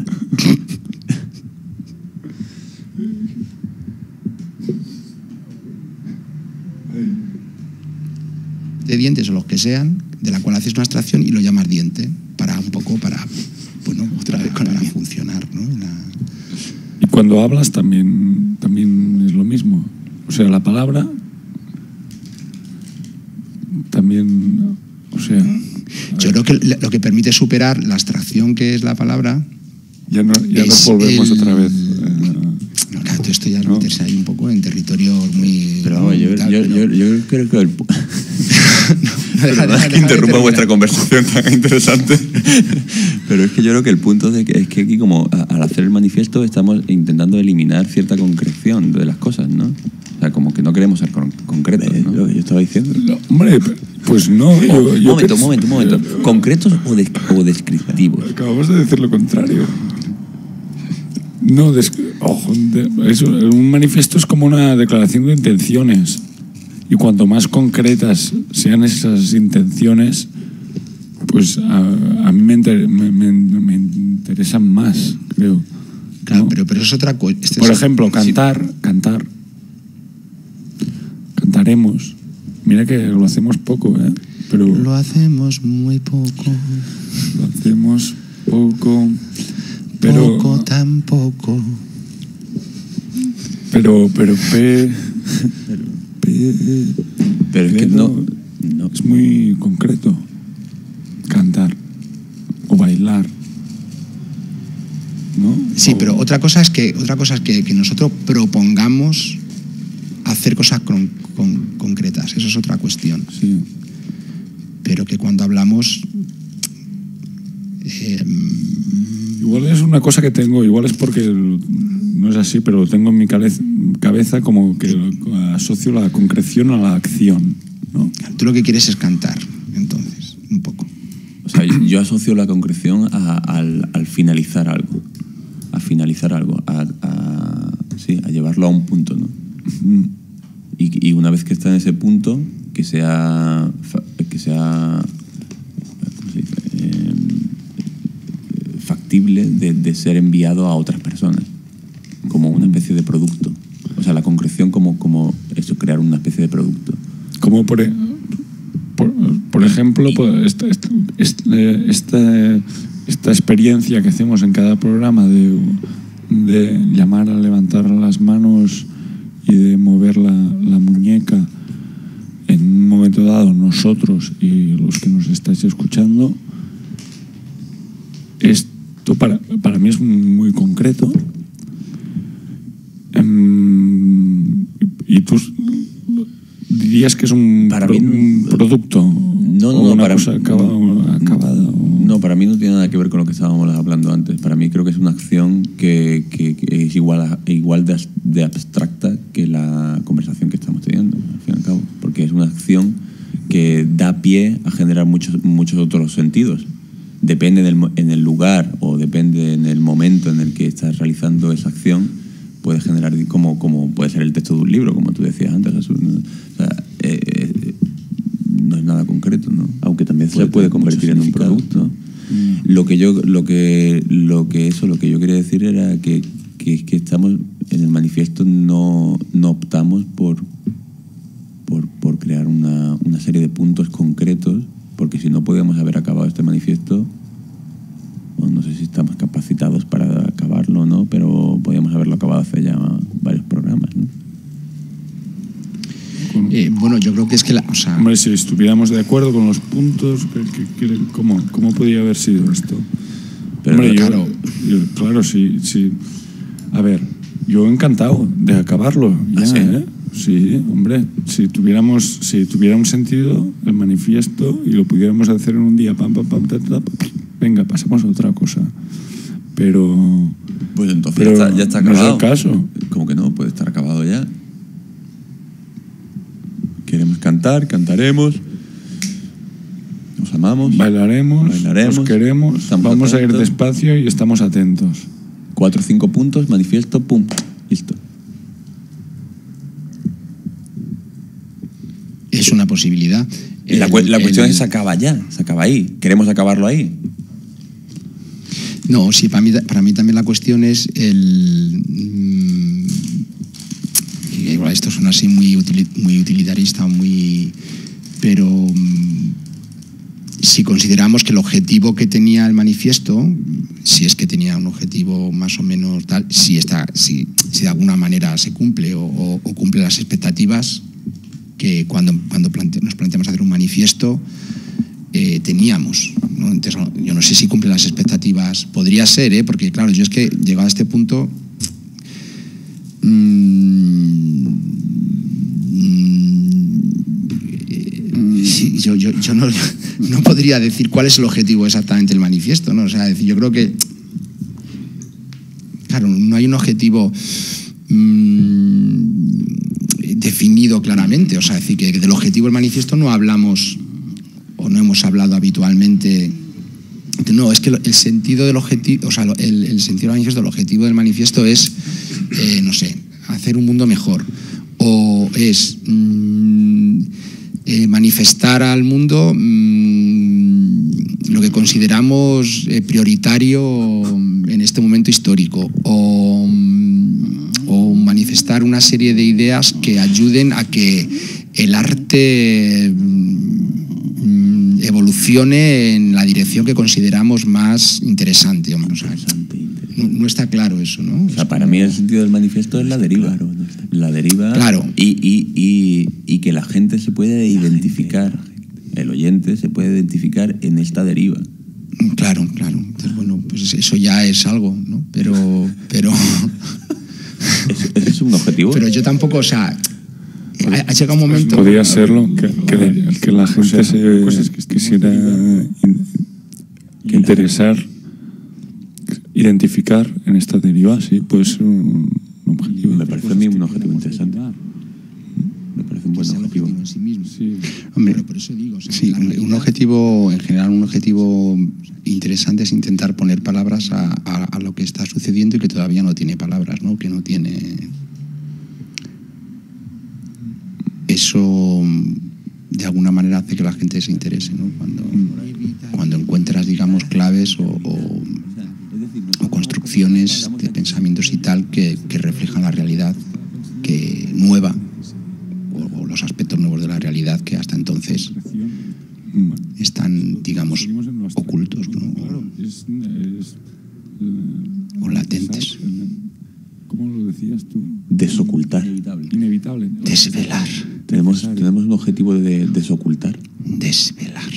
De dientes o los que sean, de la cual haces una abstracción y lo llamas diente, para un poco, para, bueno, otra vez para funcionar, ¿no? La... Y cuando hablas también, también es lo mismo. O sea, la palabra también, o sea... Yo creo que lo que permite superar la abstracción que es la palabra... Ya no, ya es no volvemos el... otra vez. No, claro, todo esto ya es meterse ahí un poco en territorio muy... Pero vamos, yo, tal, yo, pero... yo, yo creo que... El... no, deja, Perdón, es que interrumpa vuestra conversación tan interesante. Pero es que yo creo que el punto es que, es que aquí, como a, al hacer el manifiesto, estamos intentando eliminar cierta concreción de las cosas, ¿no? O sea, como que no queremos ser con, concretos, ¿no? Lo que yo estaba diciendo. No, hombre, pues no. Oh, yo, un yo momento, un creo... momento, un momento. ¿Concretos o, des, o descriptivos? Acabamos de decir lo contrario. No, des... Ojo, de... Eso, un manifiesto es como una declaración de intenciones. Y cuanto más concretas sean esas intenciones, pues a, a mí me, inter... me, me, me interesan más, creo. Claro, ¿no? pero, pero es otra cosa. Este Por es... ejemplo, cantar, sí. cantar. Cantaremos. Mira que lo hacemos poco, ¿eh? Pero lo hacemos muy poco. Lo hacemos poco. Pero, poco, tan poco. Pero, pero, pe, pe, pero es que no, no. Es muy concreto. Cantar. O bailar. ¿No? Sí, pero otra cosa es que, otra cosa es que, que nosotros propongamos hacer cosas con, con, concretas. Eso es otra cuestión. Sí. Pero que cuando hablamos... Eh, igual es una cosa que tengo, igual es porque no es así, pero lo tengo en mi cabeza como que asocio la concreción a la acción, ¿no? Tú lo que quieres es cantar, entonces, un poco. O sea, yo asocio la concreción a, al, al finalizar algo. A finalizar algo. A, a, sí, a llevarlo a un punto, ¿no? Y, y una vez que está en ese punto, que sea... Que sea ¿cómo se dice? Eh, factible de, de ser enviado a otras personas. Como una especie de producto. O sea, la concreción como, como eso, crear una especie de producto. Como por... Por, por ejemplo, esta, esta, esta, esta experiencia que hacemos en cada programa de, de llamar a levantar las manos y de mover la, la muñeca en un momento dado, nosotros y los que nos estáis escuchando, esto para, para mí es muy concreto. Y tú dirías que es un, para pro, mí, un producto, no, no, o una para cosa acabada, acabada o... No, para mí no tiene nada que ver con lo que estábamos hablando antes. Para mí creo que es una acción que, que, que es igual, a, igual de, de abstracta que la conversación que estamos teniendo, al fin y al cabo. Porque es una acción que da pie a generar muchos, muchos otros sentidos. Depende del, en el lugar o depende en el momento en el que estás realizando esa acción, puede generar, como, como puede ser el texto de un libro, como tú decías antes, Jesús. ¿No? O sea, eh, eh, no es nada concreto, ¿no? Aunque también puede se puede convertir en un producto. Mm. Lo que yo, lo que, lo que eso, lo que yo quería decir era que, que, que estamos en el manifiesto no, no optamos por, por, por crear una, una serie de puntos concretos, porque si no podíamos haber acabado este manifiesto. Bueno, no sé si estamos capacitados para acabarlo o no, pero podríamos haberlo acabado hace ya varios programas, ¿no? Eh, bueno, yo creo que es que la... O sea, hombre, si estuviéramos de acuerdo con los puntos, ¿qué, qué, cómo, ¿cómo podría haber sido esto? Pero hombre, claro, yo, yo, claro, sí, sí. A ver, yo encantado de acabarlo. Ya, ¿Ah, sí? ¿eh? Sí, hombre, si tuviéramos, si tuviera un sentido el manifiesto y lo pudiéramos hacer en un día, pam, pam, pam, pam, pam, pam, venga, pasamos a otra cosa. Pero... Pues entonces pero ya, está, ya está acabado. No es el caso. ¿Cómo que no? Puede estar acabado ya. Queremos cantar, cantaremos. Nos amamos. Bailaremos, bailaremos nos queremos. Vamos atentos. A ir despacio y estamos atentos. Cuatro o cinco puntos, manifiesto, pum, listo. Es una posibilidad. El, la, la cuestión el, es que se acaba ya, se acaba ahí. ¿Queremos acabarlo ahí? No, sí, para mí, para mí también la cuestión es el... Mmm, igual esto suena así muy, util, muy utilitarista, muy... Pero mmm, si consideramos que el objetivo que tenía el manifiesto, si es que tenía un objetivo más o menos tal, si, está, si, si de alguna manera se cumple o, o, o cumple las expectativas que cuando, cuando plante, nos planteamos hacer un manifiesto eh, teníamos, ¿no? Entonces, yo no sé si cumple las expectativas, podría ser, ¿eh? Porque claro, yo es que llegado a este punto mmm, mmm, sí, yo, yo, yo no, no podría decir cuál es el objetivo exactamente del manifiesto, ¿no? O sea, yo creo que claro, no hay un objetivo mmm, definido claramente, o sea, es decir, que del objetivo del manifiesto no hablamos o no hemos hablado habitualmente. No, es que el sentido del objetivo, o sea, el, el sentido del manifiesto, el objetivo del manifiesto es, eh, no sé, hacer un mundo mejor, o es mmm, eh, manifestar al mundo mmm, lo que consideramos eh, prioritario en este momento histórico, o o manifestar una serie de ideas que ayuden a que el arte mm, evolucione en la dirección que consideramos más interesante. O sea, interesante, interesante. No, no está claro eso, ¿no? O sea, para mí el sentido del manifiesto es la deriva. Claro, no la deriva claro. y, y, y, y que la gente se puede identificar, el oyente se puede identificar en esta deriva. Claro, claro. Entonces, bueno, pues eso ya es algo, ¿no? Pero... pero ¿Ese ¿Es, es un objetivo? Pero yo tampoco, o sea, ha, ha llegado un momento... Podría serlo que, que, que la gente se quisiera in, interesar, identificar en esta deriva, sí, puede ser un, un objetivo. Me parece a mí un objetivo interesante. Me parece un buen objetivo. En sí mismo. Sí. Hombre, pero por eso digo, o sea, sí, un, un objetivo, en general, un objetivo interesante es intentar poner palabras a, a, a lo que está sucediendo y que todavía no tiene palabras, ¿no? Que no tiene... Eso, de alguna manera, hace que la gente se interese, ¿no? Cuando, cuando encuentras, digamos, claves o, o, o construcciones de pensamientos y tal que, que reflejan la realidad que nueva, o, o los aspectos nuevos de la realidad que hasta entonces están, digamos, ocultos, ¿no? O latentes. ¿Cómo lo decías tú? Desocultar. Inevitable. Desvelar. Tenemos, tenemos un objetivo de desocultar. Desvelar.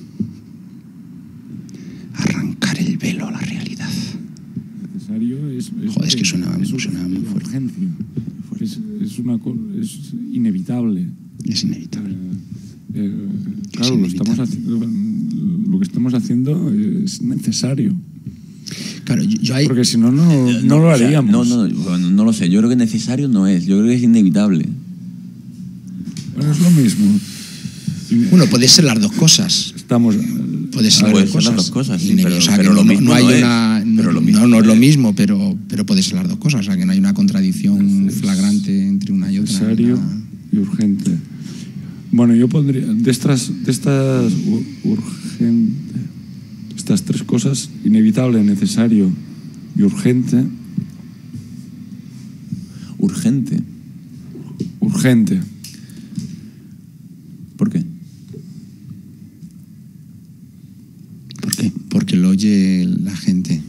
Arrancar el velo a la realidad. Necesario es, es Joder, es que suena, es suena muy fuerte. urgencia. Es, es, una, es inevitable. Es inevitable. Eh, eh, claro, lo, estamos haciendo, lo que estamos haciendo es necesario. Claro, yo, yo hay... Porque si no, no, no lo haríamos. O sea, no, no, bueno, no lo sé. Yo creo que necesario no es. Yo creo que es inevitable. Bueno, es lo mismo. Bueno, puede ser las dos cosas. Estamos... Puede ser, Puede las, ser dos las dos cosas, sí, Inevi- pero- o sea, pero que lo no, mismo no hay no es. una... No, Pero lo mismo no, no es no lo es. mismo, pero, pero puede ser las dos cosas. O sea, que no hay una contradicción flagrante entre una y otra. Necesario Una- y urgente. Bueno, yo pondría de estas, de estas urgente, estas tres cosas, inevitable, necesario y urgente. Urgente. Urgente. ¿Por qué? ¿Por qué? Porque lo oye la gente.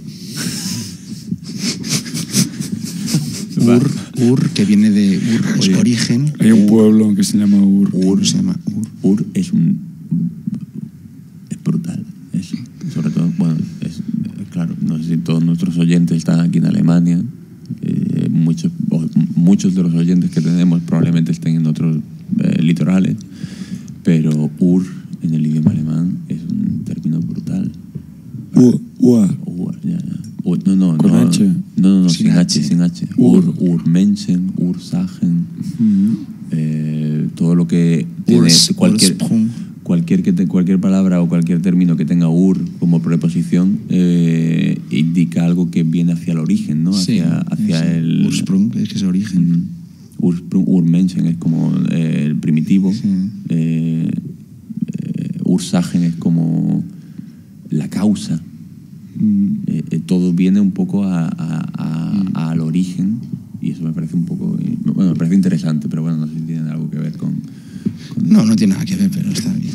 Ur, Ur, que viene de Ur, es Oye, origen. Hay un pueblo que se llama Ur. Ur se llama Ur. Ur es un... Es brutal. Es, sobre todo, bueno, es, claro, no sé si todos nuestros oyentes están aquí en Alemania. Eh, muchos, o muchos de los oyentes que tenemos probablemente estén en otros eh, litorales. Pero Ur, en el idioma alemán, es un término brutal. Ur. Ur. Ur, ya, ya. Ur, no, no, Con no. H. No, no, no, Sin sin, H, H. sin H. Ur. Ur, Urmenschen, Ursachen. Mm. Eh, todo lo que tiene Urs- cualquier, Ursprung. cualquier, que te- cualquier palabra o cualquier término que tenga ur como preposición eh, indica algo que viene hacia el origen, ¿no? Sí, Hacia, hacia sí. el... Ursprung, es que es origen. Mm. Ursprung, Urmenschen es como eh, el primitivo. Sí. Eh, eh, Ursachen es como la causa. Mm. Eh, eh, todo viene un poco a, a- a- a- al origen y eso me parece un poco, bueno, me parece interesante, pero bueno, no sé si tiene algo que ver con... con No, no tiene nada que ver, pero está bien.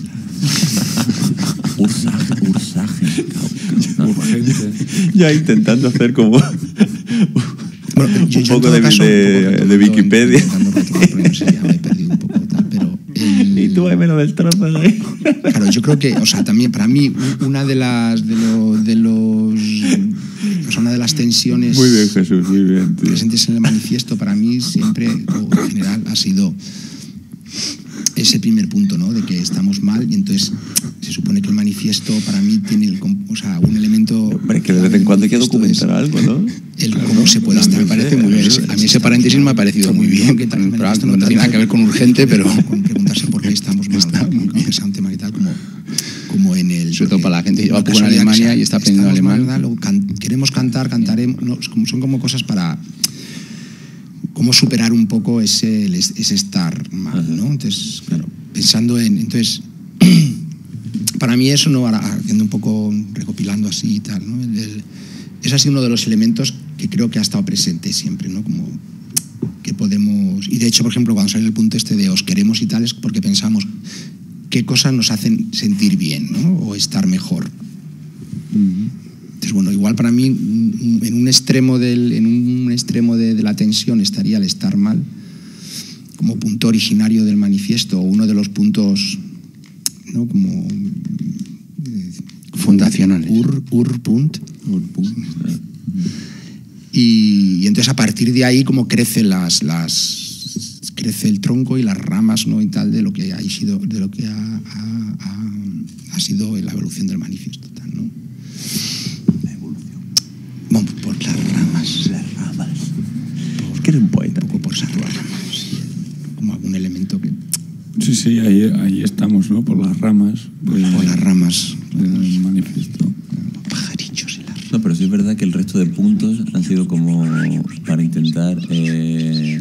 Ursaje, ursaje. No, Urgente. ya intentando hacer como Bueno, yo- un yo en poco todo de, caso, de- un poco de retomando- Wikipedia. intentando retomar, porque no sé, ya me he perdido un poco tal, pero el- Y tú ahí me lo destrozas ahí. claro, yo creo que, o sea, también para mí una de las de, lo- de los o sea, una de las tensiones Muy bien, Jesús, muy bien, tío. presentes en el manifiesto para mí siempre o en general ha sido ese primer punto, ¿no? De que estamos mal y entonces se supone que el manifiesto para mí tiene el, com- o sea, un elemento. Hombre, que de vez en cuando hay que Manifiesto es documentar algo, ¿no? El cómo se puede estar. Me parece muy bien. A mí ese paréntesis me ha parecido muy bien. Que tal, pero esto no tiene nada que ver con urgente, pero con preguntarse por qué estamos mal. Está muy bien. Sea un tema y tal, como, como en el. Sobre todo para la gente que lleva porque poco en casualidad que Alemania sea, y está aprendiendo estamos alemán. mal, luego can- queremos cantar, cantaremos. No, es como- son como cosas para. Cómo superar un poco ese, ese estar mal, ¿no? Entonces, claro, pensando en. Entonces. Para mí eso, ¿no? Ahora, haciendo un poco, recopilando así y tal, ¿no? El- el- ese ha sido uno de los elementos que creo que ha estado presente siempre, ¿no? Como que podemos... Y de hecho, por ejemplo, cuando sale el punto este de os queremos y tal, es porque pensamos qué cosas nos hacen sentir bien, ¿no? O estar mejor. Entonces, bueno, igual para mí, mm, en un extremo, del, en un extremo de, de la tensión estaría el estar mal, como punto originario del manifiesto, o uno de los puntos, ¿no? Como eh, fundacionales. Ur, ur, punt. Ur, punt. Y, y entonces a partir de ahí como crecen las, las crece el tronco y las ramas, ¿no? Y tal de lo que ha sido, de lo que ha, ha, ha, ha sido la evolución del manifiesto, tal, ¿no? La evolución. Bueno, por las ramas. Las ramas. Es que eres un poeta. Un poco por esas ramas. Como algún elemento que... Sí, sí, ahí, ahí estamos, ¿no? Por las ramas. Por, por las ramas. Del manifiesto. Pajarillos en las ramas. No, pero sí es verdad que el resto de puntos han sido como para intentar eh,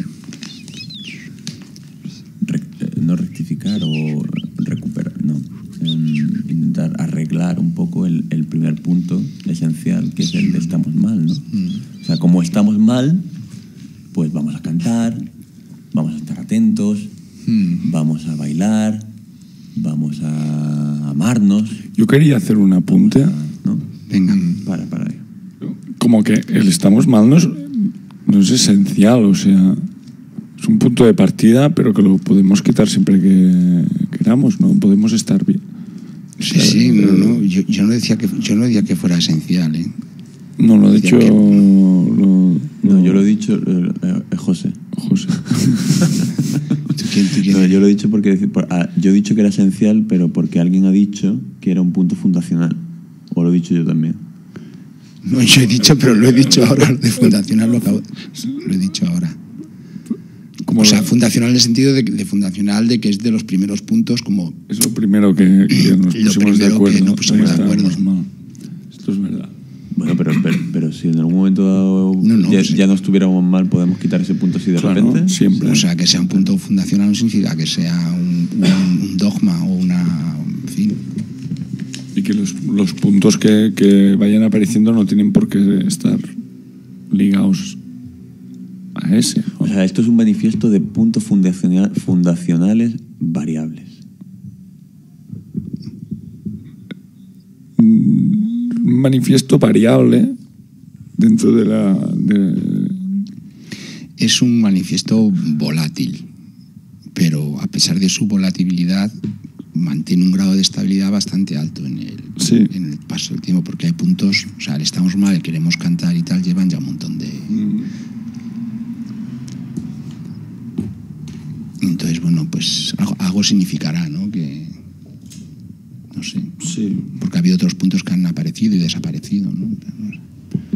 re, no rectificar o recuperar, no, eh, intentar arreglar un poco el, el primer punto esencial, que es el de estamos mal, ¿no? O sea, como estamos mal, pues vamos a cantar, vamos a estar atentos, Mm. vamos a bailar, vamos a amarnos. Yo quería hacer un apunte. ¿No? Venga. Para, para ahí. Como que el estamos mal no es, no es esencial, o sea, es un punto de partida, pero que lo podemos quitar siempre que queramos, ¿no? Podemos estar bien. Sí, sí, no, no, yo, yo no decía que yo no decía que fuera esencial, ¿eh? No, lo he Decía dicho... que- Lo, No, yo lo he dicho, eh, eh, José. José. ¿Tú quién- tú quién No, eres? yo lo he dicho porque por- ah, yo he dicho que era esencial, pero porque alguien ha dicho que era un punto fundacional. O lo he dicho yo también. No, yo he dicho, pero lo he dicho ahora, lo de fundacional lo acabo, lo he dicho ahora. Como O sea, la- fundacional en el sentido de, de fundacional de que es de los primeros puntos, como Es lo primero que, que nos Lo pusimos de primero que acuerdo. nos pusimos de Estábamos acuerdo. mal. Esto es verdad. Bueno, pero, pero, pero si en algún momento dado No, no, ya, sí. ya no estuviéramos mal, podemos quitar ese punto así de Claro, repente. siempre. o sea, que sea un punto fundacional no significa que sea un, un- un dogma o una, en fin. Y que los, los puntos que, que vayan apareciendo no tienen por qué estar ligados a ese. ¿no? O sea, esto es un manifiesto de puntos fundacional- fundacionales variables. Un manifiesto variable dentro de la... de- Es un manifiesto volátil, pero a pesar de su volatilidad mantiene un grado de estabilidad bastante alto en el, Sí. en el paso del tiempo, porque hay puntos, o sea, el estamos mal, queremos cantar y tal, llevan ya un montón de... Entonces, bueno, pues algo, algo significará, ¿no? Que, no sé, Sí. porque ha habido otros puntos que han aparecido y desaparecido, ¿no? Pero no sé.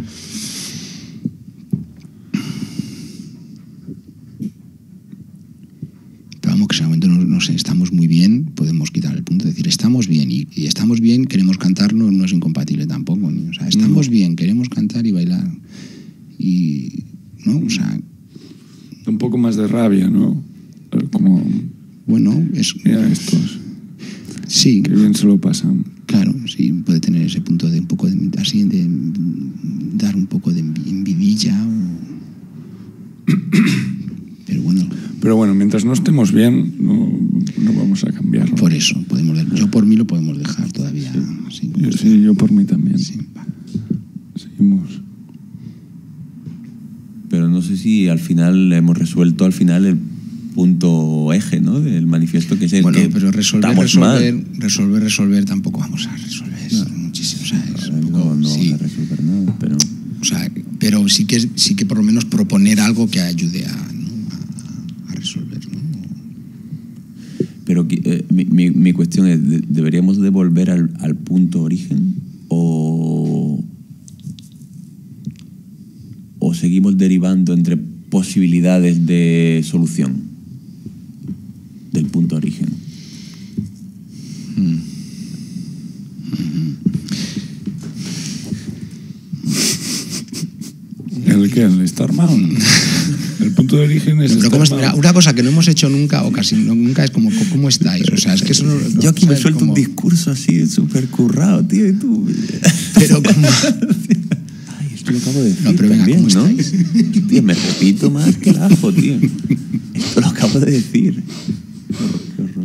Pero vamos, que si en ese momento no, no sé, estamos muy bien, podemos quitar el punto, decir, estamos bien y, y estamos bien, queremos cantar, no, no es incompatible tampoco, ni- o sea, estamos No. bien, queremos cantar y bailar y, ¿no? O sea, Un poco más de rabia, ¿no? Como, bueno, es, mira estos, sí, qué bien se lo pasan. claro, sí, puede tener ese punto de un poco de, así, de dar un poco de envi- envidilla o... Pero bueno, Pero bueno, mientras no estemos bien, no, no vamos a cambiarlo. por eso, podemos de- yo por mí lo podemos dejar todavía. así como Yo, está. sí, yo por mí también. Sí, va. Seguimos. Pero no sé si al final hemos resuelto al final el punto eje, ¿no? Del manifiesto, que es el Bueno, que pero resolver, estamos resolver, mal. resolver, resolver, tampoco vamos a resolver muchísimo. O sea, es un No, poco, no sí, vamos a resolver nada, pero... o sea, pero sí que, sí que por lo menos proponer algo que ayude a, ¿no? a, a resolver. ¿no? Pero eh, mi, mi, mi cuestión es, ¿de- ¿deberíamos de volver al, al punto origen o, o seguimos derivando entre posibilidades de solución del punto origen? ¿El qué? ¿El estar mal? El punto de origen es Pero estar ¿cómo es- mal. mira, una cosa que no hemos hecho nunca o casi no- nunca es como ¿cómo estáis? O sea, es que eso no, Yo aquí me ¿sabes? suelto Como- un discurso así súper currado, tío, y tú... Pero como Ay, esto lo acabo de decir No, pero venga, también, ¿cómo ¿no? estáis? Tío, me repito más que el ajo, tío. Esto lo acabo de decir. Qué horror,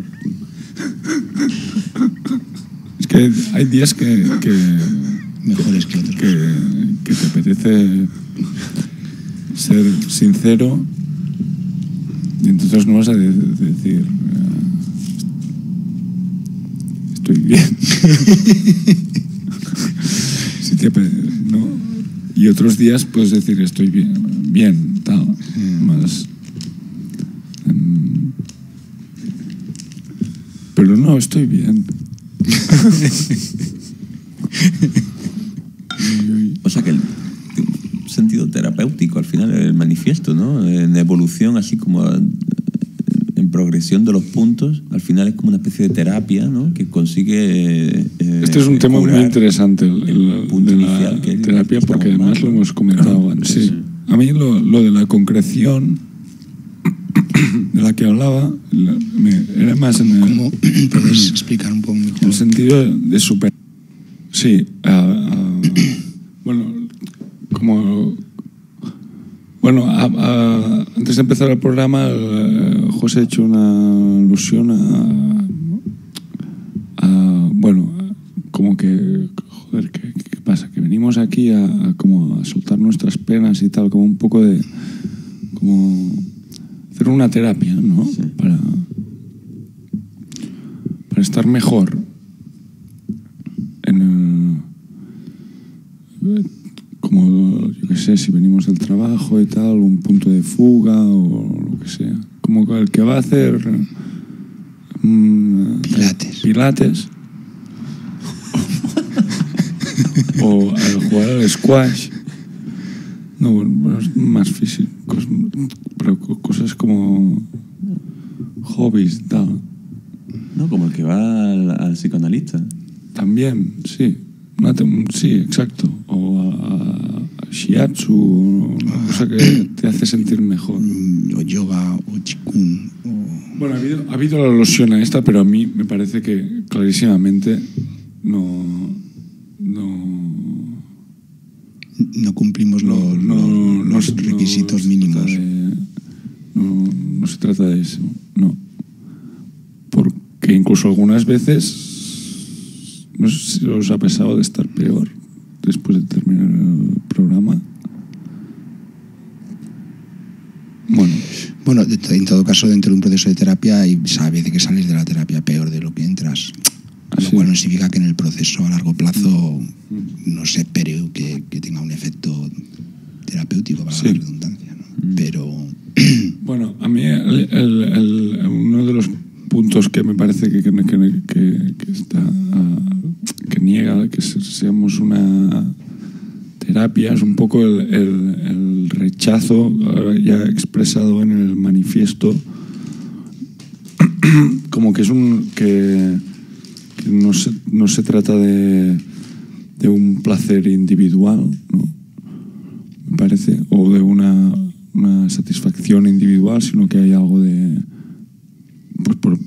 tío. Es que hay días que, que, mejores que otros. que, que te apetece ser sincero y entonces no vas a de- de decir "Ah, estoy bien". hostia, pero no. Y otros días puedes decir, estoy bien, bien, tal, mm. más... Um, pero no, estoy bien. O sea que el sentido terapéutico al final el manifiesto, ¿no? En evolución, así como en progresión de los puntos, al final es como una especie de terapia, ¿no? Que consigue eh, este es un tema muy interesante, el, el, el punto de inicial, la que terapia, porque además mal, lo hemos comentado antes. Sí. Sí. A mí lo, lo de la concreción de la que hablaba me, era más en el... ¿Cómo puedes explicar un poco mejor? En el sentido de, de super... Sí, uh, uh, bueno, como... Bueno, a, a, antes de empezar el programa, el, José ha hecho una alusión a... a bueno, como que... Joder, ¿qué, qué pasa? Que venimos aquí a, a, como a soltar nuestras penas y tal, como un poco de... como hacer una terapia, ¿no? Sí. Para, para estar mejor en el... como, yo qué sé, si venimos del trabajo y tal, un punto de fuga o lo que sea. Como el que va a hacer mmm, pilates. pilates o al jugar al squash. No, bueno, es más físico, pero cosas como hobbies, tal. No, como el que va al, al psicoanalista. También, sí. Una, sí, exacto. O a, a shiatsu, una cosa que te hace sentir mejor. O yoga, o chikun. O... Bueno, ha habido, ha habido la alusión a esta, pero a mí me parece que clarísimamente no... no no cumplimos no, los, no, los no, requisitos no mínimos. De, no, no se trata de eso, no. Porque incluso algunas veces, no sé si os ha pesado de estar peor después de terminar el programa. Bueno, bueno, en todo caso, dentro de un proceso de terapia, hay veces que sales de la terapia peor de lo que entras. Lo ¿sí? cual no significa que en el proceso a largo plazo no se espere que, que tenga un efecto terapéutico, para sí. la redundancia, ¿no? Pero... Bueno, a mí el, el, el, uno de los puntos que me parece que, que, que, que, está, uh, que niega que seamos una terapia es un poco el, el, el rechazo ya expresado en el manifiesto, como que es un... que No se, no se trata de, de un placer individual, ¿no? Me parece, o de una, una satisfacción individual, sino que hay algo de, pues por,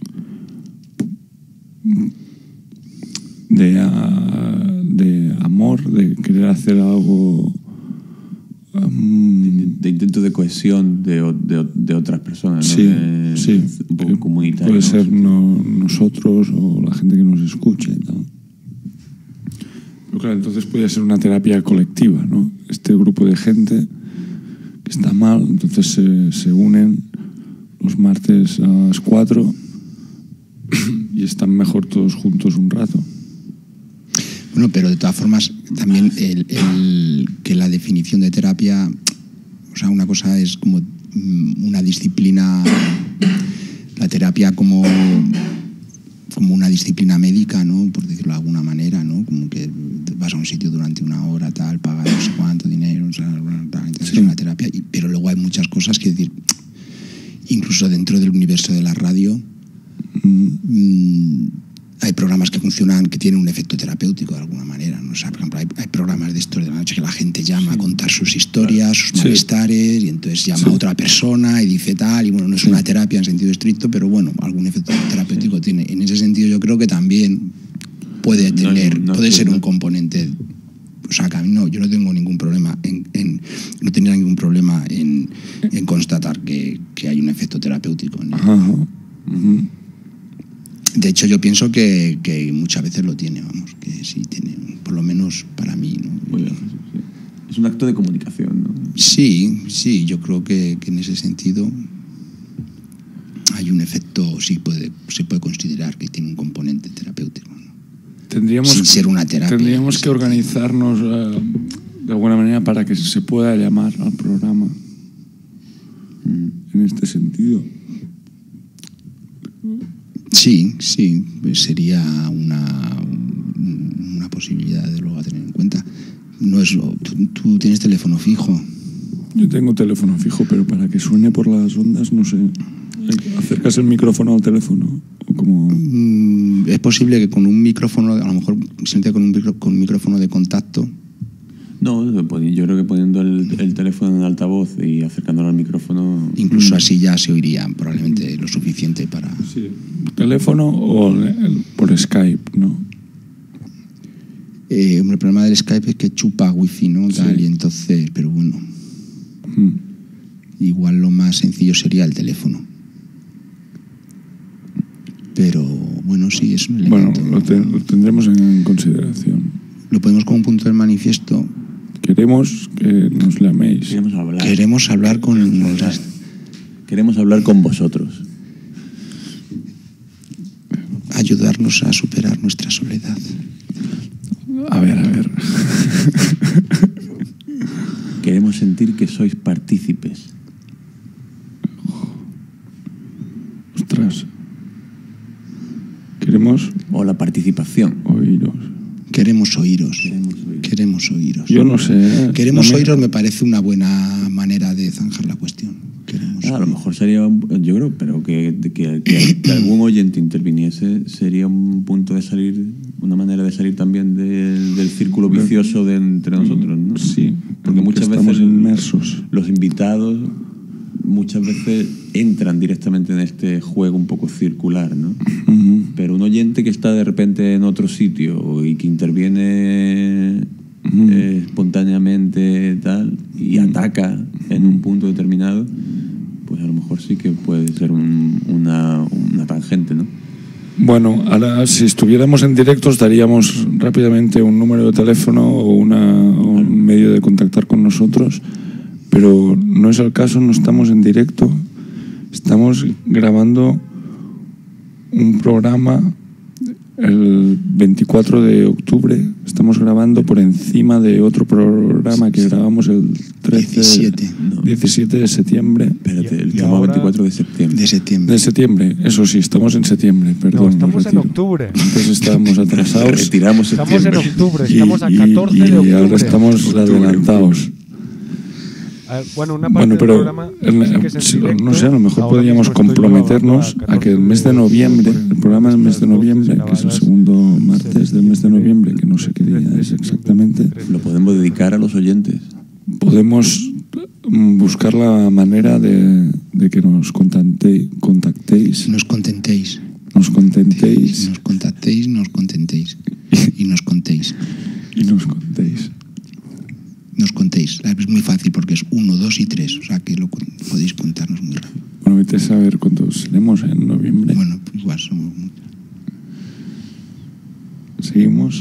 de, uh, de amor, de querer hacer algo, um, de, de intento de cohesión de, de, de otras personas, ¿no? Sí, de, sí. Un poco comunitario. Puede ser no, nosotros o la gente que nos escuche y tal. Pero claro, entonces puede ser una terapia colectiva, ¿no? Este grupo de gente que está mal, entonces se, se unen los martes a las cuatro y están mejor todos juntos un rato. Bueno, pero de todas formas, también el, el, que la definición de terapia, o sea, una cosa es como una disciplina, la terapia como, como una disciplina médica, ¿no? Por decirlo de alguna manera, ¿no? Como que vas a un sitio durante una hora, tal, pagas no sé cuánto dinero, o sea, tal, entonces sí. es una terapia. Y, pero luego hay muchas cosas que decir, incluso dentro del universo de la radio, mm. mmm, hay programas que funcionan, que tienen un efecto terapéutico de alguna manera, ¿no? O sea, por ejemplo, hay, hay programas de estos de la noche que la gente llama sí. a contar sus historias, sus sí. malestares, y entonces llama sí. a otra persona y dice tal, y bueno, no es sí. una terapia en sentido estricto, pero bueno, algún efecto terapéutico sí. tiene. En ese sentido yo creo que también puede tener, no, no, puede no, ser no. un componente. O sea, que a mí no, yo no tengo ningún problema en, en no tendría ningún problema en, en constatar que, que hay un efecto terapéutico en él. Ajá. Uh-huh. De hecho, yo pienso que, que muchas veces lo tiene, vamos, que sí tiene, por lo menos para mí, ¿no? Bueno, sí. Es un acto de comunicación, ¿no? Sí, sí, yo creo que, que en ese sentido hay un efecto, sí puede, se puede considerar que tiene un componente terapéutico, ¿no? tendríamos, sin ser una terapia. Tendríamos que organizarnos uh, de alguna manera para que se pueda llamar al programa mm. en este sentido. Sí, sí, sería una, una posibilidad de luego a tener en cuenta. No es, tú, tú tienes teléfono fijo. Yo tengo teléfono fijo, pero para que suene por las ondas, no sé. ¿Acercas el micrófono al teléfono? ¿O como... mm, es posible que con un micrófono, a lo mejor simplemente con un, micro, con un micrófono de contacto. No, yo creo que poniendo el, el teléfono en altavoz y acercándolo al micrófono... Incluso así ya se oiría probablemente lo suficiente para... Sí. ¿Teléfono o el, por Skype, no? Eh, el problema del Skype es que chupa wifi, ¿no? Tal, sí. Y entonces, pero bueno. Hmm. Igual lo más sencillo sería el teléfono. Pero bueno, sí, es un elemento. Bueno, lo, te, lo tendremos en consideración. Lo ponemos como un punto del manifiesto. Queremos que nos llaméis. Queremos hablar. Queremos hablar con Queremos hablar, Queremos hablar con vosotros. Ayudarnos a superar nuestra soledad. A ver, a ver. Queremos sentir que sois partícipes. Ostras. Queremos... O la participación. Oíros. Queremos oíros. Queremos oíros. Queremos oíros. Yo no sé. Queremos oíros me parece una buena manera de zanjar la cuestión. Ah, a lo mejor sería, yo creo, pero que, que, que, que algún oyente interviniese sería un punto de salir, una manera de salir también de, del círculo vicioso de entre nosotros, ¿no? Sí, porque muchas estamos veces inmersos. Los invitados muchas veces entran directamente en este juego un poco circular, ¿no? Uh-huh. Pero un oyente que está de repente en otro sitio y que interviene uh-huh. eh, espontáneamente tal y uh-huh. ataca en un punto determinado, pues a lo mejor sí que puede ser un, una, una tangente, ¿no? Bueno, ahora si estuviéramos en directo os daríamos rápidamente un número de teléfono o una, un medio de contactar con nosotros, pero no es el caso, no estamos en directo, estamos grabando un programa el veinticuatro de octubre, estamos grabando por encima de otro programa que grabamos el trece, diecisiete, no. diecisiete de septiembre. Espérate, el tema veinticuatro de septiembre. De septiembre. De septiembre, eso sí, estamos en septiembre, perdón. No, estamos en octubre. Antes estábamos atrasados. Retiramos estamos en octubre, y, estamos a catorce y, y de octubre. Y ahora estamos octubre, adelantados. Octubre. Bueno, una parte bueno, pero del programa el, que si, directo, no sé, a lo mejor podríamos comprometernos a, a que el mes de noviembre, el programa del mes de noviembre, que es el segundo martes del mes de noviembre, que no sé qué día es exactamente, lo podemos dedicar a los oyentes. Podemos buscar la manera de, de que nos contactéis, contactéis. Nos contentéis. Nos contentéis. Nos contactéis, nos contentéis. Y nos contéis. Y nos contéis. Nos contéis. Es muy fácil porque es uno, dos y tres. O sea que lo podéis contarnos muy rápido. Bueno, vete a saber cuántos seremos en noviembre. Bueno, pues igual somos muchos. Seguimos.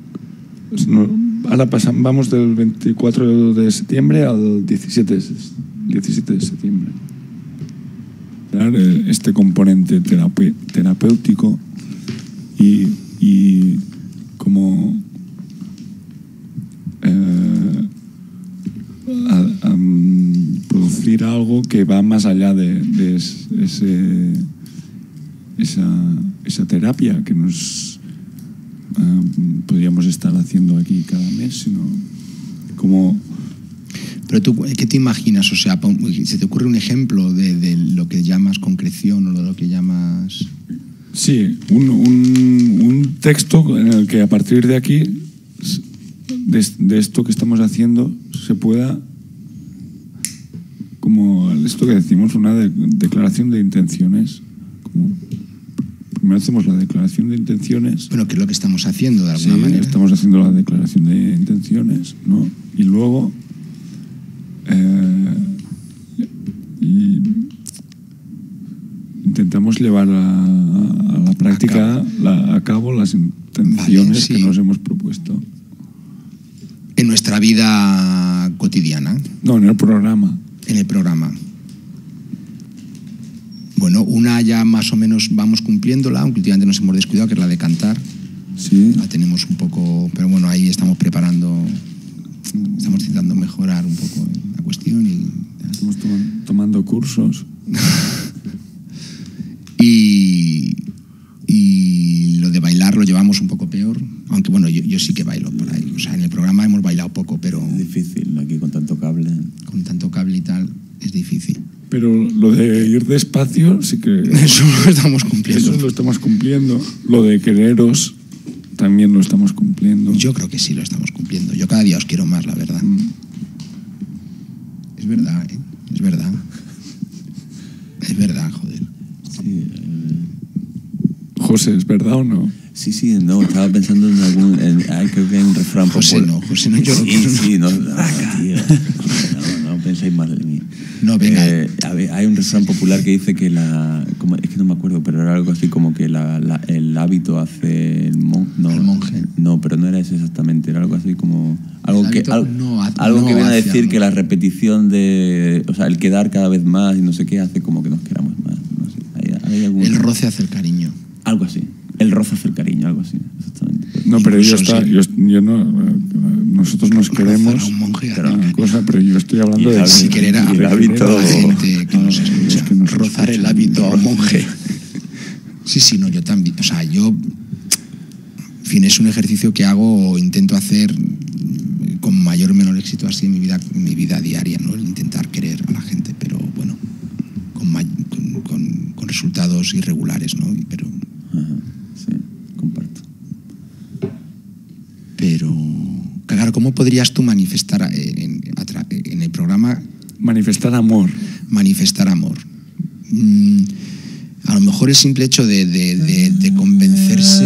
Ahora pasamos, vamos del veinticuatro de septiembre al diecisiete de septiembre. Este componente terape, terapéutico y, y como eh, a, a producir algo que va más allá de, de ese, esa, esa terapia que nos uh, podríamos estar haciendo aquí cada mes, sino como... Pero tú, ¿qué te imaginas? O sea, ¿se te ocurre un ejemplo de, de lo que llamas concreción o de lo que llamas...? Sí, un, un, un texto en el que a partir de aquí, de, de esto que estamos haciendo, se pueda, como esto que decimos, una de, declaración de intenciones. Como, primero hacemos la declaración de intenciones. Bueno, que es lo que estamos haciendo de alguna sí, manera. Estamos haciendo la declaración de intenciones, ¿no? Y luego... Eh, y intentamos llevar a, a la práctica, a cabo, la, a cabo las intenciones vale, sí. que nos hemos propuesto. En nuestra vida cotidiana. No, en el programa. En el programa. Bueno, una ya más o menos vamos cumpliéndola, aunque últimamente nos hemos descuidado, que es la de cantar. Sí. La tenemos un poco, pero bueno, ahí estamos preparando, estamos intentando mejorar un poco la cuestión y estamos tom- tomando cursos. y, y lo de bailar lo llevamos un poco peor, aunque bueno, yo, yo sí que bailo por ahí. O sea, en el programa hemos bailado poco, pero Es difícil, aquí con tanto cable. con tanto cable y tal, es difícil. Pero lo de ir despacio sí que... Eso lo estamos cumpliendo. Eso lo estamos cumpliendo. Lo de quereros también lo estamos cumpliendo. Yo creo que sí lo estamos cumpliendo. Yo cada día os quiero más, la verdad. Mm. Es verdad, ¿eh? Es verdad. Es verdad, joder. Sí, eh, José, ¿es verdad o no? sí, sí, no, estaba pensando en algún... En, ay, creo que hay un refrán José popular. no, José no, yo no Sí, quiero, no. sí, no, no, tío, no, no pensáis mal de mí. No, venga. Eh, a ver, hay un refrán popular que dice que la... Como, es que no me acuerdo, pero era algo así como que la, la, el hábito hace el, mon, no, El monje. No, pero no era eso exactamente, era algo así como... Algo El que, hábito algo, no ha- algo no que viene a hace decir al que la monje. repetición de... O sea, el quedar cada vez más y no sé qué hace como que nos queramos más. No sé, hay, hay algún, El roce hace el cariño. algo así. El roce hace el cariño, algo así, exactamente. No, pero yo, Incluso está, sí. yo, yo no... eh, Nosotros nos Rozar queremos... a un monje pero hará una el cosa, pero yo estoy hablando Y de... el Si querer a, y el hábito- a la gente que nos Ah, escucha. es que nos Rozar el escuchan. hábito a un monje. Sí, sí, no, yo también. O sea, yo... En fin, es un ejercicio que hago o intento hacer con mayor o menor éxito así en mi vida, en mi vida diaria, ¿no? El intentar querer a la gente, pero bueno, con, may- con, con- con resultados irregulares, ¿no? Y Pero, Ajá, sí, comparto. pero claro, ¿cómo podrías tú manifestar eh, en, a tra- en el programa Manifestar amor. manifestar amor? Mm, a lo mejor el simple hecho de, de, de, de convencerse...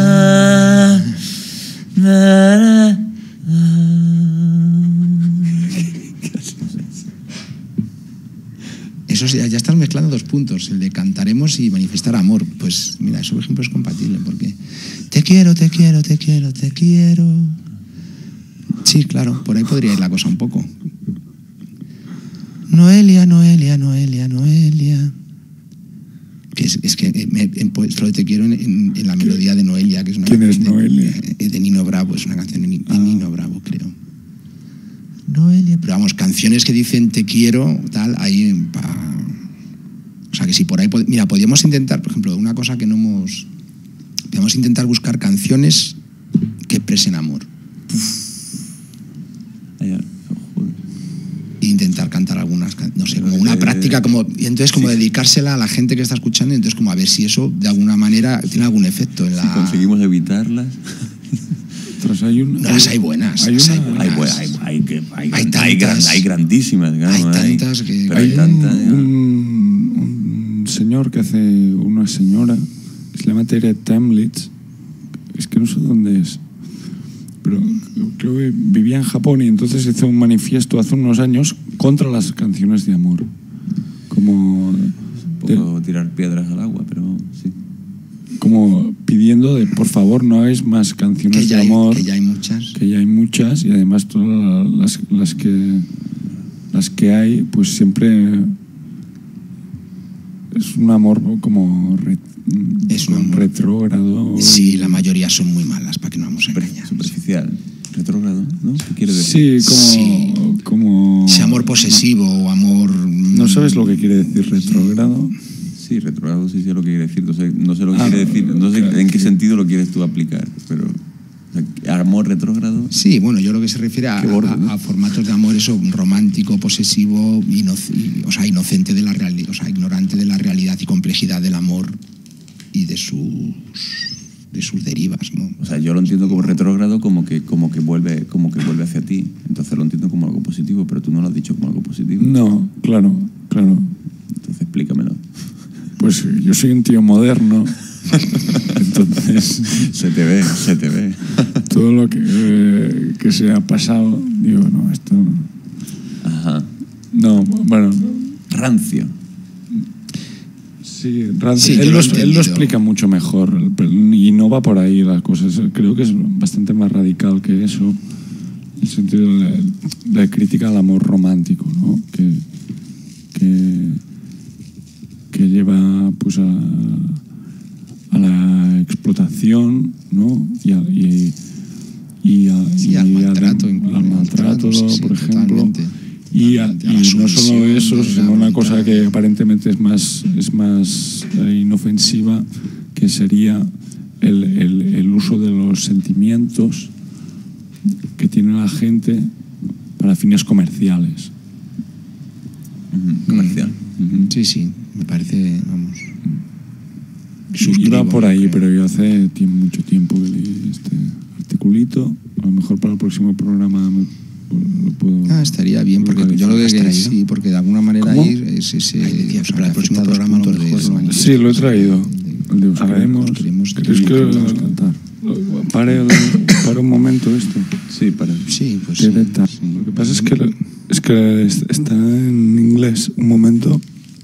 Eso sí, ya estás mezclando dos puntos, el de cantaremos y manifestar amor. Pues mira, eso por ejemplo es compatible, porque te quiero, te quiero, te quiero, te quiero. Sí, claro, por ahí podría ir la cosa un poco. Noelia, Noelia, Noelia, Noelia. Que es, es que me he puesto de te quiero en, en- en la melodía de Noelia, que es una ¿Quién es canción de- Noelia? De, de Nino Bravo, es una canción de, Ni- de Ah. Nino Bravo, creo. Noelia, pero vamos, canciones que dicen te quiero, tal, ahí pa... O sea que si por ahí, pod- mira, podríamos intentar, por ejemplo, una cosa que no hemos... Podemos intentar buscar canciones que expresen amor. Allá, joder. E intentar cantar algunas, can- no sé, como Pero una que- práctica, como, y entonces como sí. dedicársela a la gente que está escuchando, y entonces como a ver si eso de alguna manera tiene algún efecto en la... Si conseguimos evitarlas. Ostras, hay un- No, las hay buenas, Hay las hay una- buenas. Hay, bu- hay, hay, que- hay, Hay gran- hay, gran- tantas. hay grandísimas. claro, Hay tantas que- pero hay Hay tantas. un, un- un señor que hace una señora que se llama Tere Temlitz. Es que no sé dónde es, pero creo que vivía en Japón y entonces hizo un manifiesto hace unos años contra las canciones de amor. Como, Un de- poco tirar piedras al agua, pero sí. como pidiendo de por favor no hagáis más canciones que, ya de hay, amor. que ya hay muchas. Que ya hay muchas y además todas las, las que las que hay pues siempre es un amor como re- Es un amor. retrógrado. Sí, la mayoría son muy malas, para que no vamos a Super- engañar. superficial. Retrógrado, ¿no? ¿Qué quiere decir? Sí, como, Sí. como Ese amor posesivo o amor... ¿No sabes lo que quiere decir retrógrado? Sí, retrógrado sí sé lo que quiere decir. No sé, no sé lo que Ah, quiere decir. No sé claro, en qué sí. sentido lo quieres tú aplicar, pero... o sea, amor retrógrado... Sí, bueno, yo lo que se refiere a, Qué borde, a- ¿no? a formatos de amor, eso, romántico, posesivo, inoc- y- o sea, inocente de la realidad, o sea, ignorante de la realidad y complejidad del amor y de sus de sus derivas, ¿no? O sea, yo lo entiendo como retrógrado, como que, como que vuelve, como que vuelve hacia ti. Entonces lo entiendo como algo positivo, pero tú no lo has dicho como algo positivo. No, claro, claro. Entonces explícamelo. Pues yo soy un tío moderno, entonces Se te ve, se te ve. todo lo que, eh, que se ha pasado, digo, no, esto no. Ajá. No, bueno, Rancio. sí, Rancio, Sí, yo él, lo lo, he él lo entendido. explica mucho mejor pero- y no va por ahí las cosas. Creo que es bastante más radical que eso, en el sentido de la, de la crítica al amor romántico, ¿no? Que, que, que lleva pues a, a la explotación, ¿no? Y, a, y, y, a, sí, y al maltrato, al, incluso, al maltrato, sí, sí, por ejemplo. totalmente. Y, a, Totalmente. A y no solo eso, sino una cosa voluntad. que aparentemente es más, es más eh, inofensiva, que sería el, el, el uso de los sentimientos que tiene la gente para fines comerciales. Ujú, comercial. Mm. Sí, sí, me parece, vamos. Iba por ahí, creo. pero yo hace tiempo, mucho tiempo que leí este articulito. A lo mejor para el próximo programa me, lo puedo. Ah, estaría bien, porque yo lo que que sí, porque de alguna manera ¿Cómo? ahí es ese. Ahí decía, o sea, para el que próximo afecta a dos programa a lo puntos de mejor lo- manifiesto. Sí, lo he traído. El de os A ver, queremos. os queremos- ¿Crees que queremos cantar? pare, el- pare un momento esto? Sí, para. Sí, pues Qué sí, beta. sí. Lo que pasa es que, es que está en inglés. Un momento.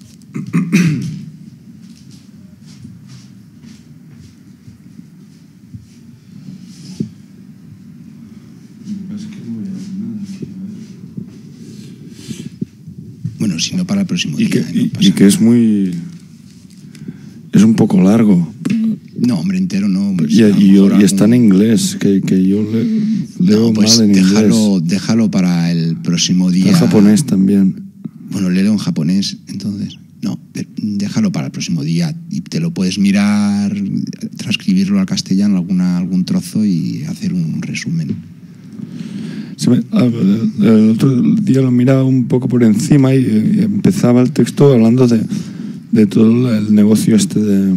Bueno, si no para el próximo Y día. que, no y, pasa y que es muy. Es un poco largo. No, hombre, entero no. hombre, Y, sí, a lo y, yo- mejor y está en algún- inglés, que, que yo le, leo No, pues mal en déjalo, inglés. déjalo para el próximo Está día. en japonés también. Bueno, léelo en japonés, entonces. No, de- déjalo para el próximo día y te lo puedes mirar, transcribirlo al castellano, alguna, algún trozo y hacer un resumen. Se me- ah, el, el otro día lo miraba un poco por encima y, eh, empezaba el texto hablando de, de todo el negocio este de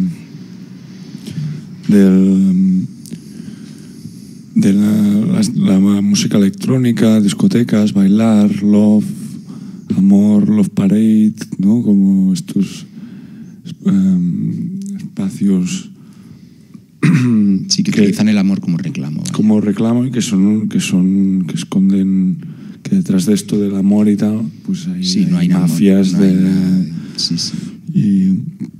del, de la, la- la música electrónica, discotecas, bailar, love, amor, love parade, ¿no? Como estos em, espacios Sí, que, que- utilizan el amor como reclamo. ¿vale? como reclamo y que son que son que esconden que detrás de esto del amor y tal, pues hay, Sí, no hay amor, mafias no hay de nada de- sí, sí. y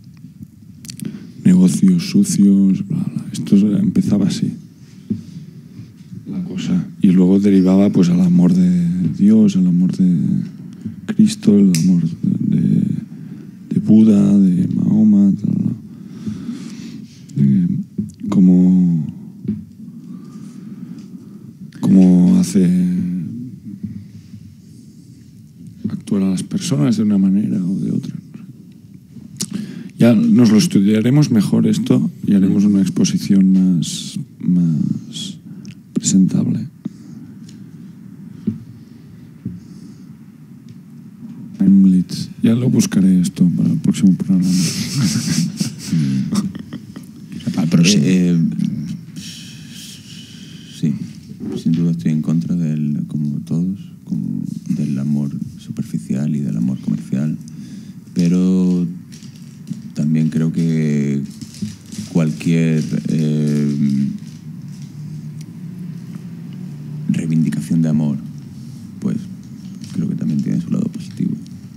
negocios sucios, bla, bla. Esto empezaba así la cosa y luego derivaba pues al amor de Dios, al amor de Cristo, el amor de, de Buda, de Mahoma, tal, tal. Eh, como como hace actuar a las personas de una manera o de otra. Ya nos lo estudiaremos mejor esto y haremos una exposición más, más presentable. Blitz. Ya lo buscaré esto para el próximo programa. Para el próximo. Eh, eh, sí, sin duda estoy en contra del, como todos, como del amor superficial y del amor comercial, pero también creo que cualquier eh, reivindicación de amor, pues creo que también tiene su lado positivo.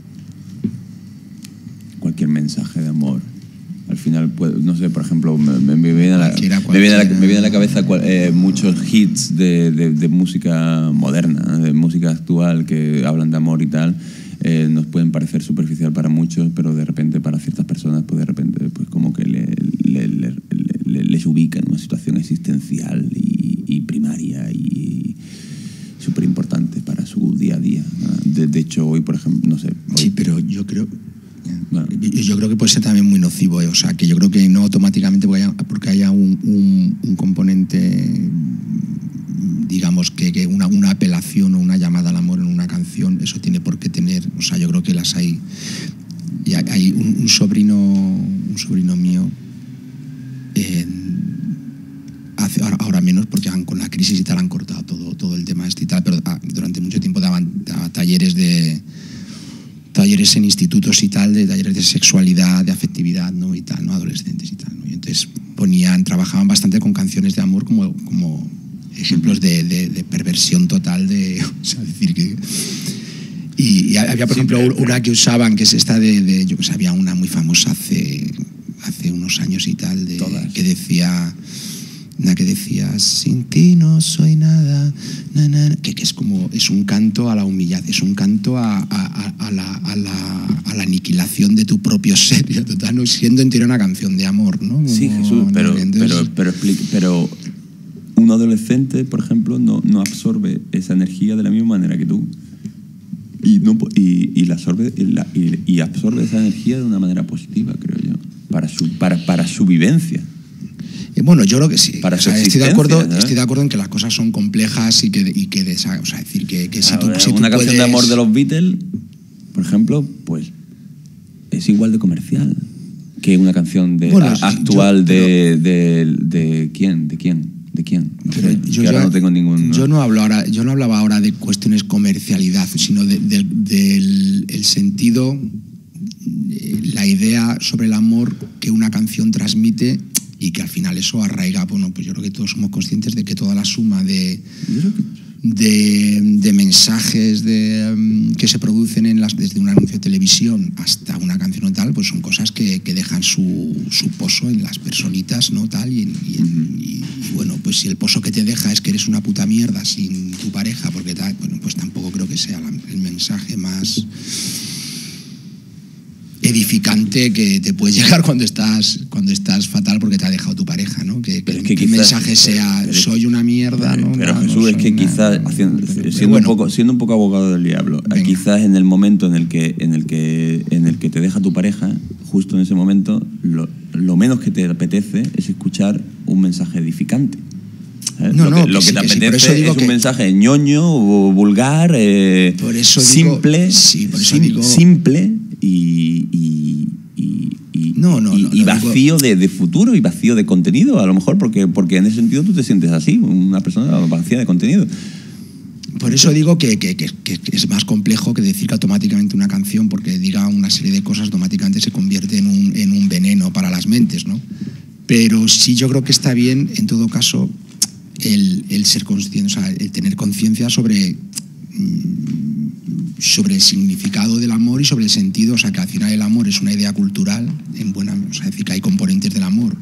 Cualquier mensaje de amor. Al final, pues, no sé, por ejemplo, me, me, me, viene, a la, Cualquiera, me, viene, a la, cualquiera. me viene a la cabeza cual, eh, muchos hits de, de, de música moderna, de música actual que hablan de amor y tal. Eh, nos pueden parecer superficial para muchos, pero de repente para ciertas personas, pues de repente, pues como que le, le, le, le, les ubica en una situación existencial y, y primaria y súper importante para su día a día. De, de hecho, hoy, por ejemplo, no sé. Hoy, Sí, pero yo creo. Bueno. Yo, yo creo que puede ser también muy nocivo, ¿eh? O sea, que yo creo que no automáticamente porque haya, porque haya un, un, un componente, digamos, que, que una, una apelación o una llamada al amor en una canción, eso tiene por qué tener, o sea, yo creo que las hay. Y hay, hay un, un sobrino, un sobrino mío, eh, hace, ahora, ahora menos porque han, con la crisis y tal han cortado todo, todo el tema este y tal, pero ah, durante mucho tiempo daban, daban talleres de talleres en institutos y tal, de talleres de sexualidad, de afectividad, ¿no? Y tal, ¿no? Adolescentes y tal, ¿no? Y entonces ponían, trabajaban bastante con canciones de amor como, como ejemplos de, de, de perversión total, de, o sea, decir que... Y, y había, por Sí, ejemplo, pero- una que usaban, que es esta de, de yo que sé, había una muy famosa hace, hace unos años y tal, de, Todas. que decía... la que decía sin ti no soy nada, na, na, na, que, que es como, es un canto a la humillación, es un canto a, a, a, la, a, la, a la aniquilación de tu propio ser, total, ¿no? Siendo entera una canción de amor, ¿no? Como, sí, Jesús, pero, entonces, pero, pero, pero un adolescente, por ejemplo, no, no absorbe esa energía de la misma manera que tú. Y, no, y, y, la absorbe, y, la, y, y absorbe esa energía de una manera positiva, creo yo, para su, para, para su vivencia. Eh, bueno, yo creo que sí. Para o sea, su estoy de acuerdo, ¿no? Estoy de acuerdo en que las cosas son complejas y que, y que de, o sea, decir que, que si a tú, ver, si una tú canción puedes... de amor de los Beatles, por ejemplo, pues es igual de comercial que una canción de, bueno, a, actual yo, de, de, de, de quién, de quién. ¿De quién? No pero sé, yo que ahora ya, no tengo ningún... ¿no? Yo no hablo ahora, yo no hablaba ahora de cuestiones comercialidad, sino de, de, del el sentido, la idea sobre el amor que una canción transmite y que al final eso arraiga. Bueno, pues yo creo que todos somos conscientes de que toda la suma de, de, de mensajes de, um, que se producen en las, desde un anuncio de televisión hasta una canción o tal, pues son cosas que, que dejan su, su pozo en las personitas, ¿no? Tal, y, y, uh-huh. y, y bueno, pues si el pozo que te deja es que eres una puta mierda sin tu pareja, porque tal, bueno, pues tampoco creo que sea la, el mensaje más edificante que te puede llegar cuando estás cuando estás fatal porque te ha dejado tu pareja, ¿no? Que, que, es que el mensaje sea pero, soy una mierda, pero, ¿no? Pero no, Jesús, no es que nada, quizás no, haciendo, pero, pero siendo bueno, un poco siendo un poco abogado del diablo, venga. Quizás en el momento en el que en el que en el que te deja tu pareja, justo en ese momento, lo, lo menos que te apetece es escuchar un mensaje edificante. ¿Eh? No, lo no, que, lo que, que te sí, apetece que sí, es que... un mensaje ñoño o vulgar, eh, por eso simple, digo, sí, por eso sim, digo... simple y, y, y, y, no, no, y, no, y vacío digo... de, de futuro y vacío de contenido, a lo mejor, porque, porque en ese sentido tú te sientes así, una persona vacía de contenido. Por eso digo que, que, que, que es más complejo que decir que automáticamente una canción, porque diga una serie de cosas, automáticamente se convierte en un, en un veneno para las mentes, ¿no? Pero sí, yo creo que está bien, en todo caso, el, el ser consciente, o sea, el tener conciencia sobre, sobre el significado del amor y sobre el sentido, o sea, que al final el amor es una idea cultural, en buena, o sea, es decir, que hay componentes del amor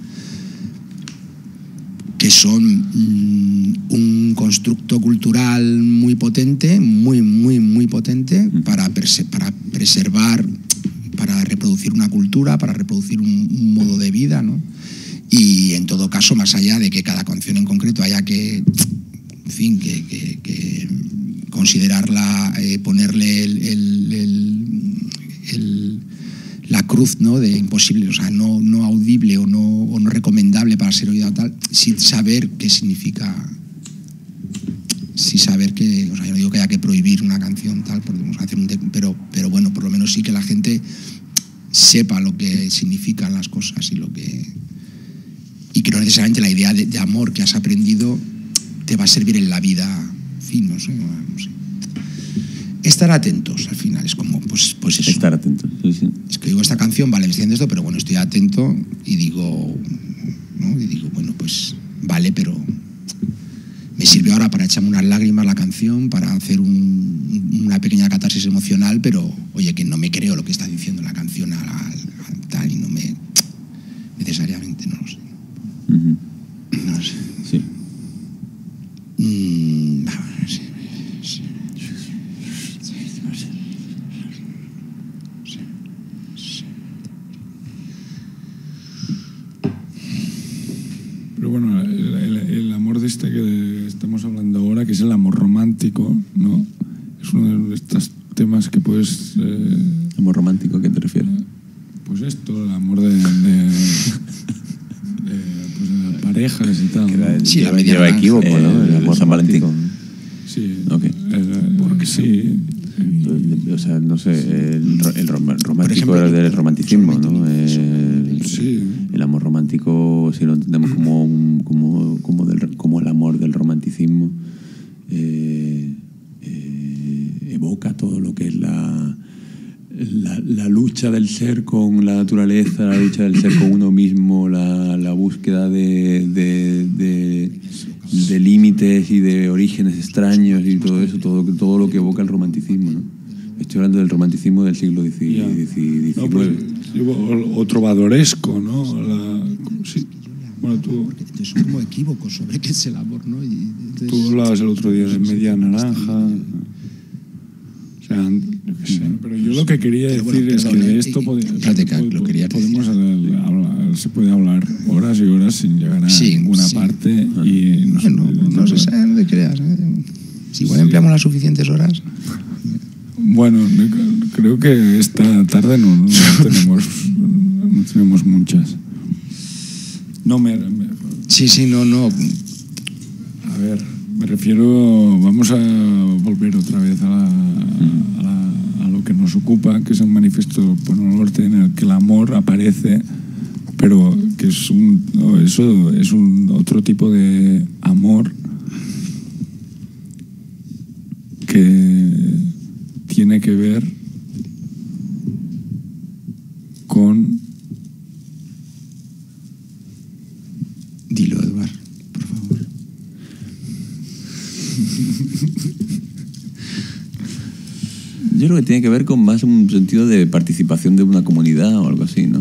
que son mmm, un constructo cultural muy potente, muy, muy, muy potente para, perse- para preservar, para reproducir una cultura, para reproducir un, un modo de vida, ¿no? Y en todo caso, más allá de que cada canción en concreto haya que, en fin, que, que, que considerarla, eh, ponerle el, el, el, el, la cruz, ¿no? De imposible, o sea, no, no audible o no, o no recomendable para ser oída o tal, sin saber qué significa, sin saber que, o sea, yo no digo que haya que prohibir una canción tal, podemos hacer un, pero, pero bueno, por lo menos sí que la gente sepa lo que significan las cosas y lo que... Y que no necesariamente la idea de, de amor que has aprendido te va a servir en la vida, en fin, no sé, no sé. Estar atentos, al final, es como, pues, pues eso. Estar atentos, sí, sí. Es que digo esta canción, vale, me estoy haciendo esto, pero bueno, estoy atento y digo, ¿no? Y digo, bueno, pues, vale, pero me sirvió ahora para echarme unas lágrimas la canción, para hacer un, una pequeña catarsis emocional, pero, oye, que no me creo lo que está diciendo la canción a, a, a tal, y no me... necesariamente, no lo sé. Uh-huh. No sé. Sí. Mm, no sé. Sí. Pero bueno, el, el, el amor de este que estamos hablando ahora, que es el amor romántico, ¿no? Es uno de estos temas que puedes... Eh, ¿Amor romántico a qué te refieres? Pues esto, el amor de... de parejas y tal, ¿no? Sí, la media equívoco, eh, ¿no? El amor San Valentín. Sí. Okay. El, porque sí. O sea, no sé, el, el romántico ejemplo, del romanticismo, ¿no? El, sí. El amor romántico, si lo entendemos como un, como, como, del, como el amor del romanticismo, eh, eh, evoca todo lo que es la La, la lucha del ser con la naturaleza, la lucha del ser con uno mismo, la, la búsqueda de, de, de, de límites y de orígenes extraños y todo eso, todo, todo lo que evoca el romanticismo, ¿no? Estoy hablando del romanticismo del siglo diecinueve. No, pues, otro vadoresco, ¿no? La, sí. Bueno, tú, Porque entonces son como equívocos sobre qué es el amor, ¿no? Y entonces, tú hablabas el otro día de media naranja. O sea, yo qué sé. Pero yo lo que quería Pero decir bueno, es que perdón, de eh, esto eh, podi- espérate, que pod- lo quería podemos decir. hablar, se puede hablar horas y horas sin llegar a Sí, ninguna sí. parte. Y no, Bueno, no se sabe, no te creas. ¿eh? Si igual Sí. empleamos las suficientes horas. Bueno, creo que esta tarde no, no tenemos, no tenemos muchas. No me, me- Sí, sí, no, no. A ver, me refiero, vamos a volver otra vez a, la- a la- a lo que nos ocupa, que es el manifiesto por el norte, en el que el amor aparece, pero que es un, no, eso es un otro tipo de amor que tiene que ver con... Dilo, Eduard, por favor. Yo creo que tiene que ver con más un sentido de participación de una comunidad o algo así, ¿no?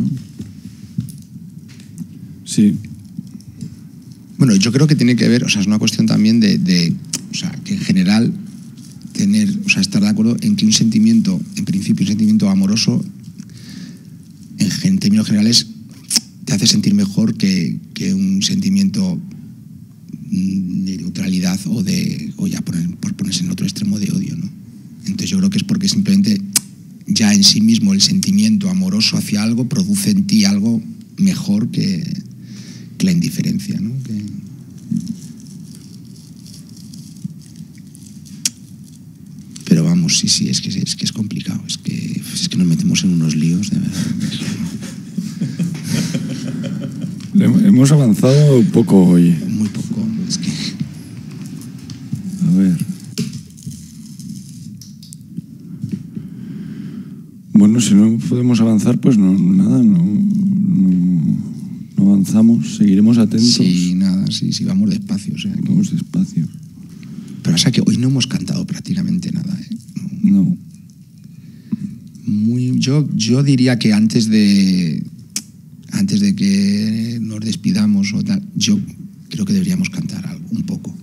Sí, Bueno, yo creo que tiene que ver, o sea, es una cuestión también de, de, o sea, que en general tener, o sea, estar de acuerdo en que un sentimiento, en principio un sentimiento amoroso, en, en términos generales, te hace sentir mejor que, que un sentimiento mm, de neutralidad o de, o ya poner, por ponerse en otro extremo de odio, ¿no? Entonces yo creo que es porque simplemente ya en sí mismo el sentimiento amoroso hacia algo produce en ti algo mejor que, que la indiferencia, ¿no? Que... Pero vamos, sí, sí, es que es, que es complicado, es que, es que nos metemos en unos líos, de verdad. Le- hemos avanzado poco hoy. Muy poco, es que... A ver. Bueno, si no podemos avanzar, pues no, nada, no, no, no avanzamos, seguiremos atentos. Sí, nada, sí, sí, vamos despacio, o sea, que- Vamos despacio. Pero o sea que hoy no hemos cantado prácticamente nada, ¿eh? No. Muy, yo, yo diría que antes de antes de que nos despidamos o tal, yo creo que deberíamos cantar algo, un poco.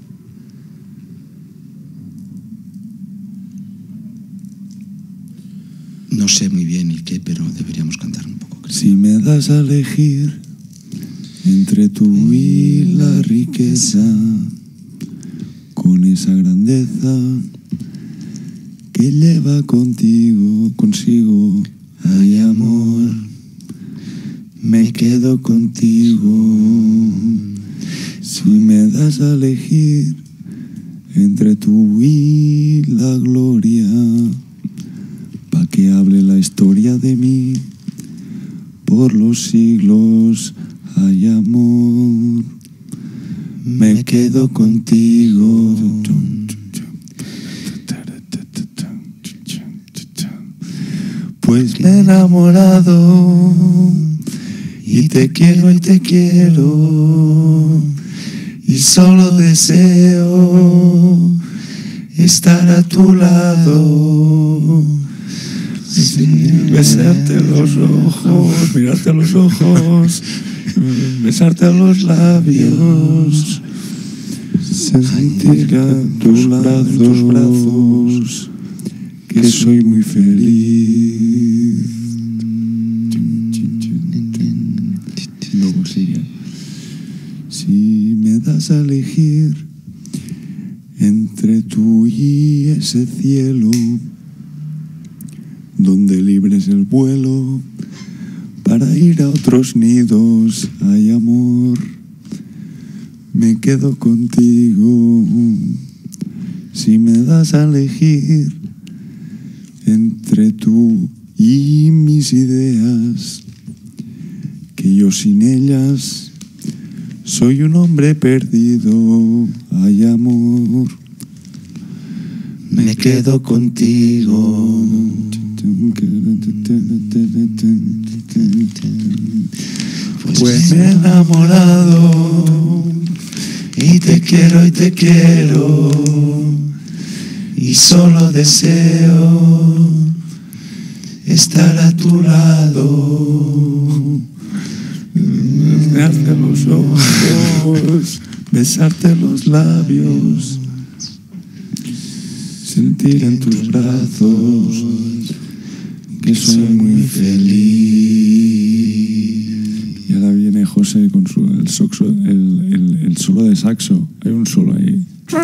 No sé muy bien el qué, pero deberíamos cantar un poco, creo. Si me das a elegir entre tú y la riqueza, con esa grandeza que lleva contigo, consigo, hay amor, me quedo contigo. Si me das a elegir entre tú y la gloria, pa' que hable la historia de mí, por los siglos hay amor, me quedo contigo. Pues me he enamorado y te quiero y te quiero y solo deseo estar a tu lado, sí, besarte los ojos, mirarte a los ojos, besarte a los labios, sentir a tus brazos, brazos, que soy muy feliz. Luego sigue. Si me das a elegir entre tú y ese cielo, donde libres el vuelo para ir a otros nidos, hay amor, me quedo contigo. Si me das a elegir entre tú y mis ideas, que yo sin ellas soy un hombre perdido, hay amor, me quedo contigo. Pues me he enamorado y te quiero y te quiero y solo deseo estar a tu lado, Mirarte los ojos, besarte los labios, sentir en tus brazos que soy muy feliz. Y ahora viene José con su, el, soxo, el, el, el solo de saxo. Hay un solo ahí.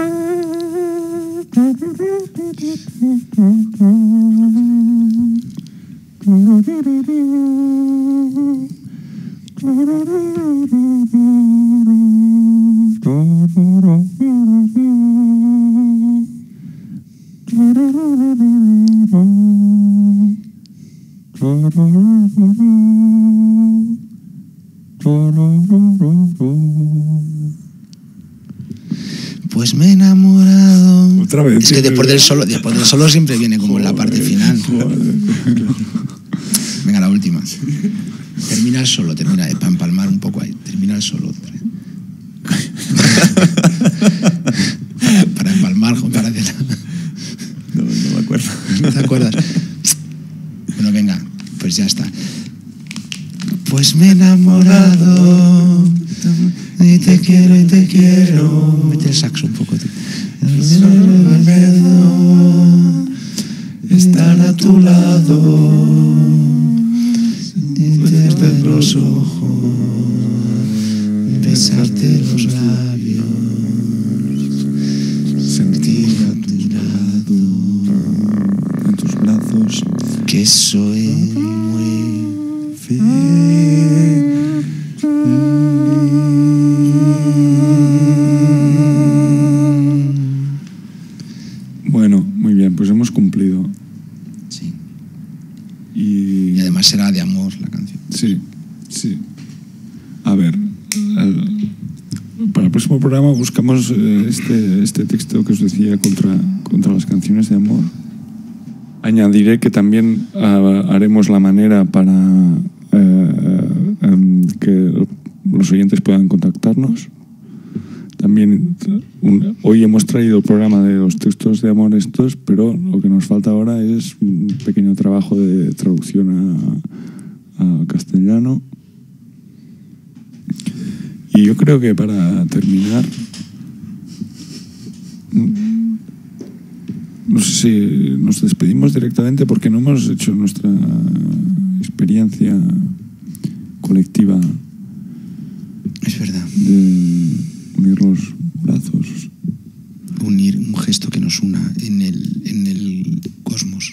Pues me he enamorado. Otra vez. Es que después del solo, después del solo siempre viene como Joder, la parte final. Joder. Venga, la última. Termina el solo, termina, para empalmar un poco ahí. Termina el solo. Para empalmar, Juan Paradela. No, no me acuerdo. ¿No te acuerdas? Bueno, venga, pues ya está. Pues me he enamorado y te quiero y te quiero. Mete el saxo un poco, tú. Solo deseo estar a tu lado, verte los ojos, besarte los labios, sentir a tu lado, en tus brazos, Que soy muy feliz. Bueno, muy bien, pues hemos cumplido. Sí. Y, Y además será de amor la canción. sí, sí. A ver, el- para el próximo programa buscamos eh, este, este texto que os decía contra, contra las canciones de amor. Añadiré que también ah, haremos la manera para eh, em, que los oyentes puedan contactarnos. También un- hoy hemos traído el programa de los textos de amor estos, pero lo que nos falta ahora es un pequeño trabajo de traducción a, a castellano. Y yo creo que para terminar, mm, no sé si nos despedimos directamente porque no hemos hecho nuestra experiencia colectiva Es verdad. de unir los brazos. Unir un gesto que nos una en el, en el cosmos.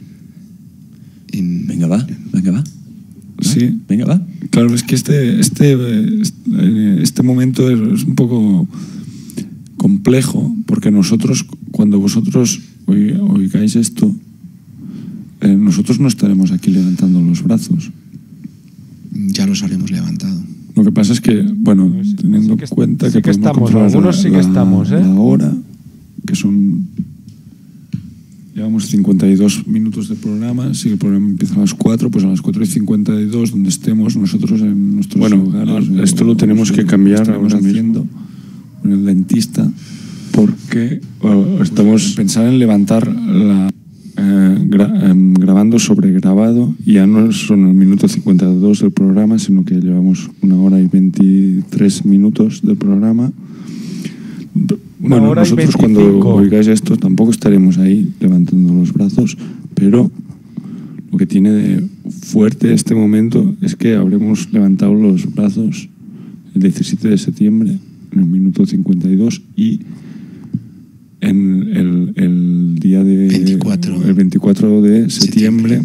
En- Venga, va, venga, va. Sí, Venga, va. claro, es que este, este, este, este momento es un poco complejo porque nosotros, cuando vosotros oi- oigáis esto, eh, nosotros no estaremos aquí levantando los brazos. Ya los habremos levantado. Lo que pasa es que, bueno, Sí, teniendo sí que en cuenta sí que, que podemos estamos, controlar algunos sí que estamos, ¿eh? la hora, que son... Llevamos cincuenta y dos minutos de programa. Si el programa empieza a las cuatro, pues a las cuatro y cincuenta y dos, donde estemos nosotros en nuestros Bueno, hogares. esto o- lo tenemos o- que o cambiar estaremos ahora haciendo con el dentista. porque bueno, estamos Pensar en levantar la... eh, gra- em, grabando sobre grabado, y ya no son el minuto cincuenta y dos del programa, sino que llevamos una hora y veintitrés minutos del programa. Una Bueno, hora y nosotros cuando veinticinco. oigáis esto tampoco estaremos ahí levantando los brazos, pero lo que tiene de fuerte este momento es que habremos levantado los brazos el diecisiete de septiembre, en el minuto cincuenta y dos, y en el, el día de veinticuatro. el veinticuatro de septiembre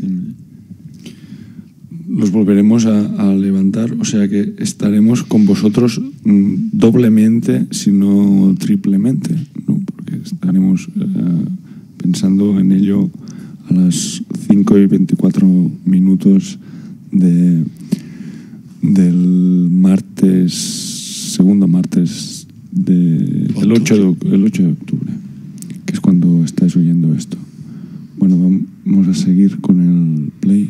los volveremos a, a levantar, o sea que estaremos con vosotros mm, doblemente, si no triplemente, ¿no? Porque estaremos eh, pensando en ello a las cinco y veinticuatro minutos de, del martes, segundo martes de, el, ocho de, oc- el ocho de octubre, que es cuando estáis oyendo esto. Bueno, vamos a seguir con el play.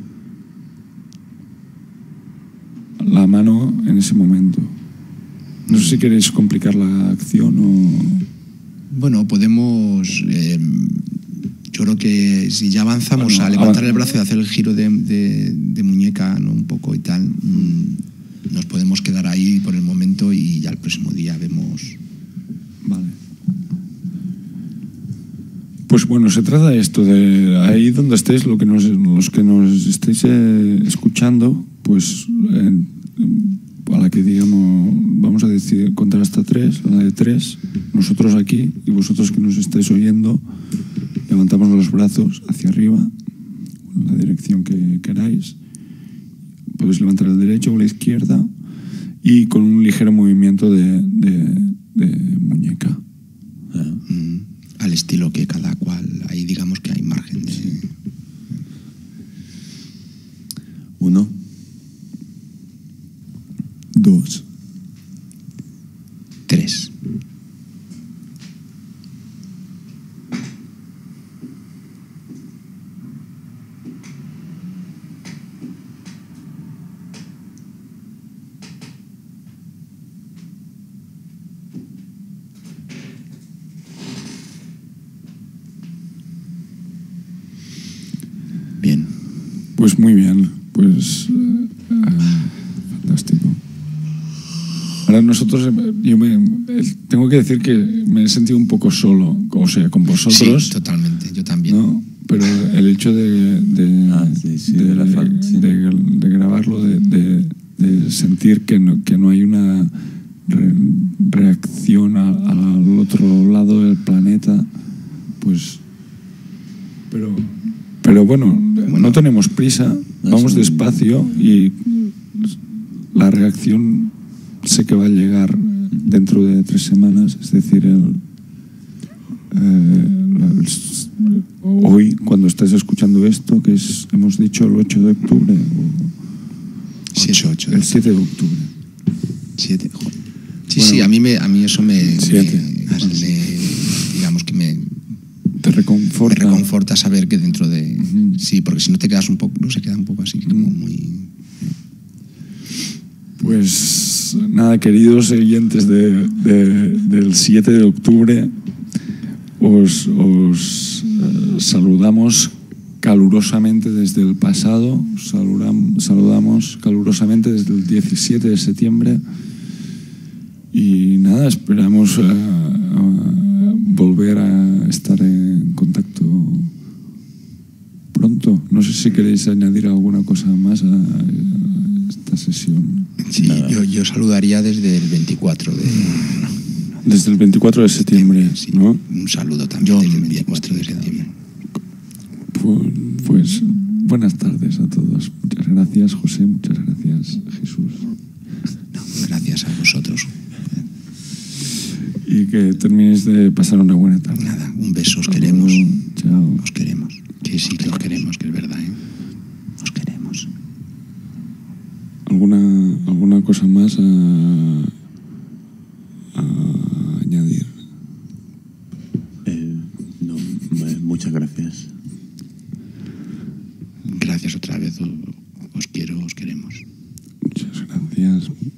La mano en ese momento. No sé si queréis complicar la acción o... Bueno, podemos... eh, yo creo que si ya avanzamos Bueno, a levantar avan- el brazo y hacer el giro de, de- de muñeca, ¿no? Un poco y tal, mm, nos podemos quedar ahí por el momento y ya el próximo día vemos. Vale. Pues bueno, se trata de esto, de ahí donde estéis, lo que nos, los que nos estéis eh, escuchando, pues eh, a la que digamos, vamos a decir, contar hasta tres, a la de tres, nosotros aquí y vosotros que nos estáis oyendo, levantamos los brazos hacia arriba, en la dirección que queráis. Podéis levantar el derecho o la izquierda y con un ligero movimiento de, de, de muñeca. Ah, mm, al estilo que cada cual, ahí digamos que hay margen de... Sí. Uno. Dos. Tres. Bien. Pues muy bien, pues eh, fantástico. Ahora nosotros, yo me, tengo que decir que me he sentido un poco solo, o sea, con vosotros. Sí, totalmente, yo también. ¿No? Pero el hecho de, de, ah, sí, sí, de, de, la fan, sí. de, de grabarlo, de, de, de sentir que no, que no hay una re, reacción a, al otro lado del planeta, pues... Pero, pero bueno, bueno, no tenemos prisa, vamos un... despacio y la reacción sé que va a llegar dentro de tres semanas, es decir, el, el, el, hoy, cuando estés escuchando esto, que es, hemos dicho, el ocho de octubre. O siete, ocho. El siete de octubre. siete. Sí, bueno, sí, a mí, me, a mí eso me, me, me... digamos que me... Te reconforta. Me reconforta saber que dentro de... Uh-huh. Sí, porque si no te quedas un poco... No, se queda un poco así, uh-huh. como muy... Pues nada, queridos oyentes de, de, del siete de octubre, os, os eh, saludamos calurosamente desde el pasado, saludam, saludamos calurosamente desde el diecisiete de septiembre y nada, esperamos uh, uh, volver a estar en contacto pronto. No sé si queréis añadir alguna cosa más a esta sesión. Sí, yo, yo saludaría desde el veinticuatro de... Desde el veinticuatro de septiembre, sí, ¿no? Un saludo también yo, desde el veinticuatro de septiembre. Pues, pues buenas tardes a todos. Muchas gracias, José. Muchas gracias, Jesús. No, gracias a vosotros. Y que termines de pasar una buena tarde. Nada, un beso, os queremos. Chao. Os queremos. Sí, sí, que os queremos, que es verdad, ¿eh? Os queremos. ¿Alguna, alguna cosa más a, a añadir? Eh, no, muchas gracias. Gracias otra vez, os quiero, os queremos. Muchas gracias.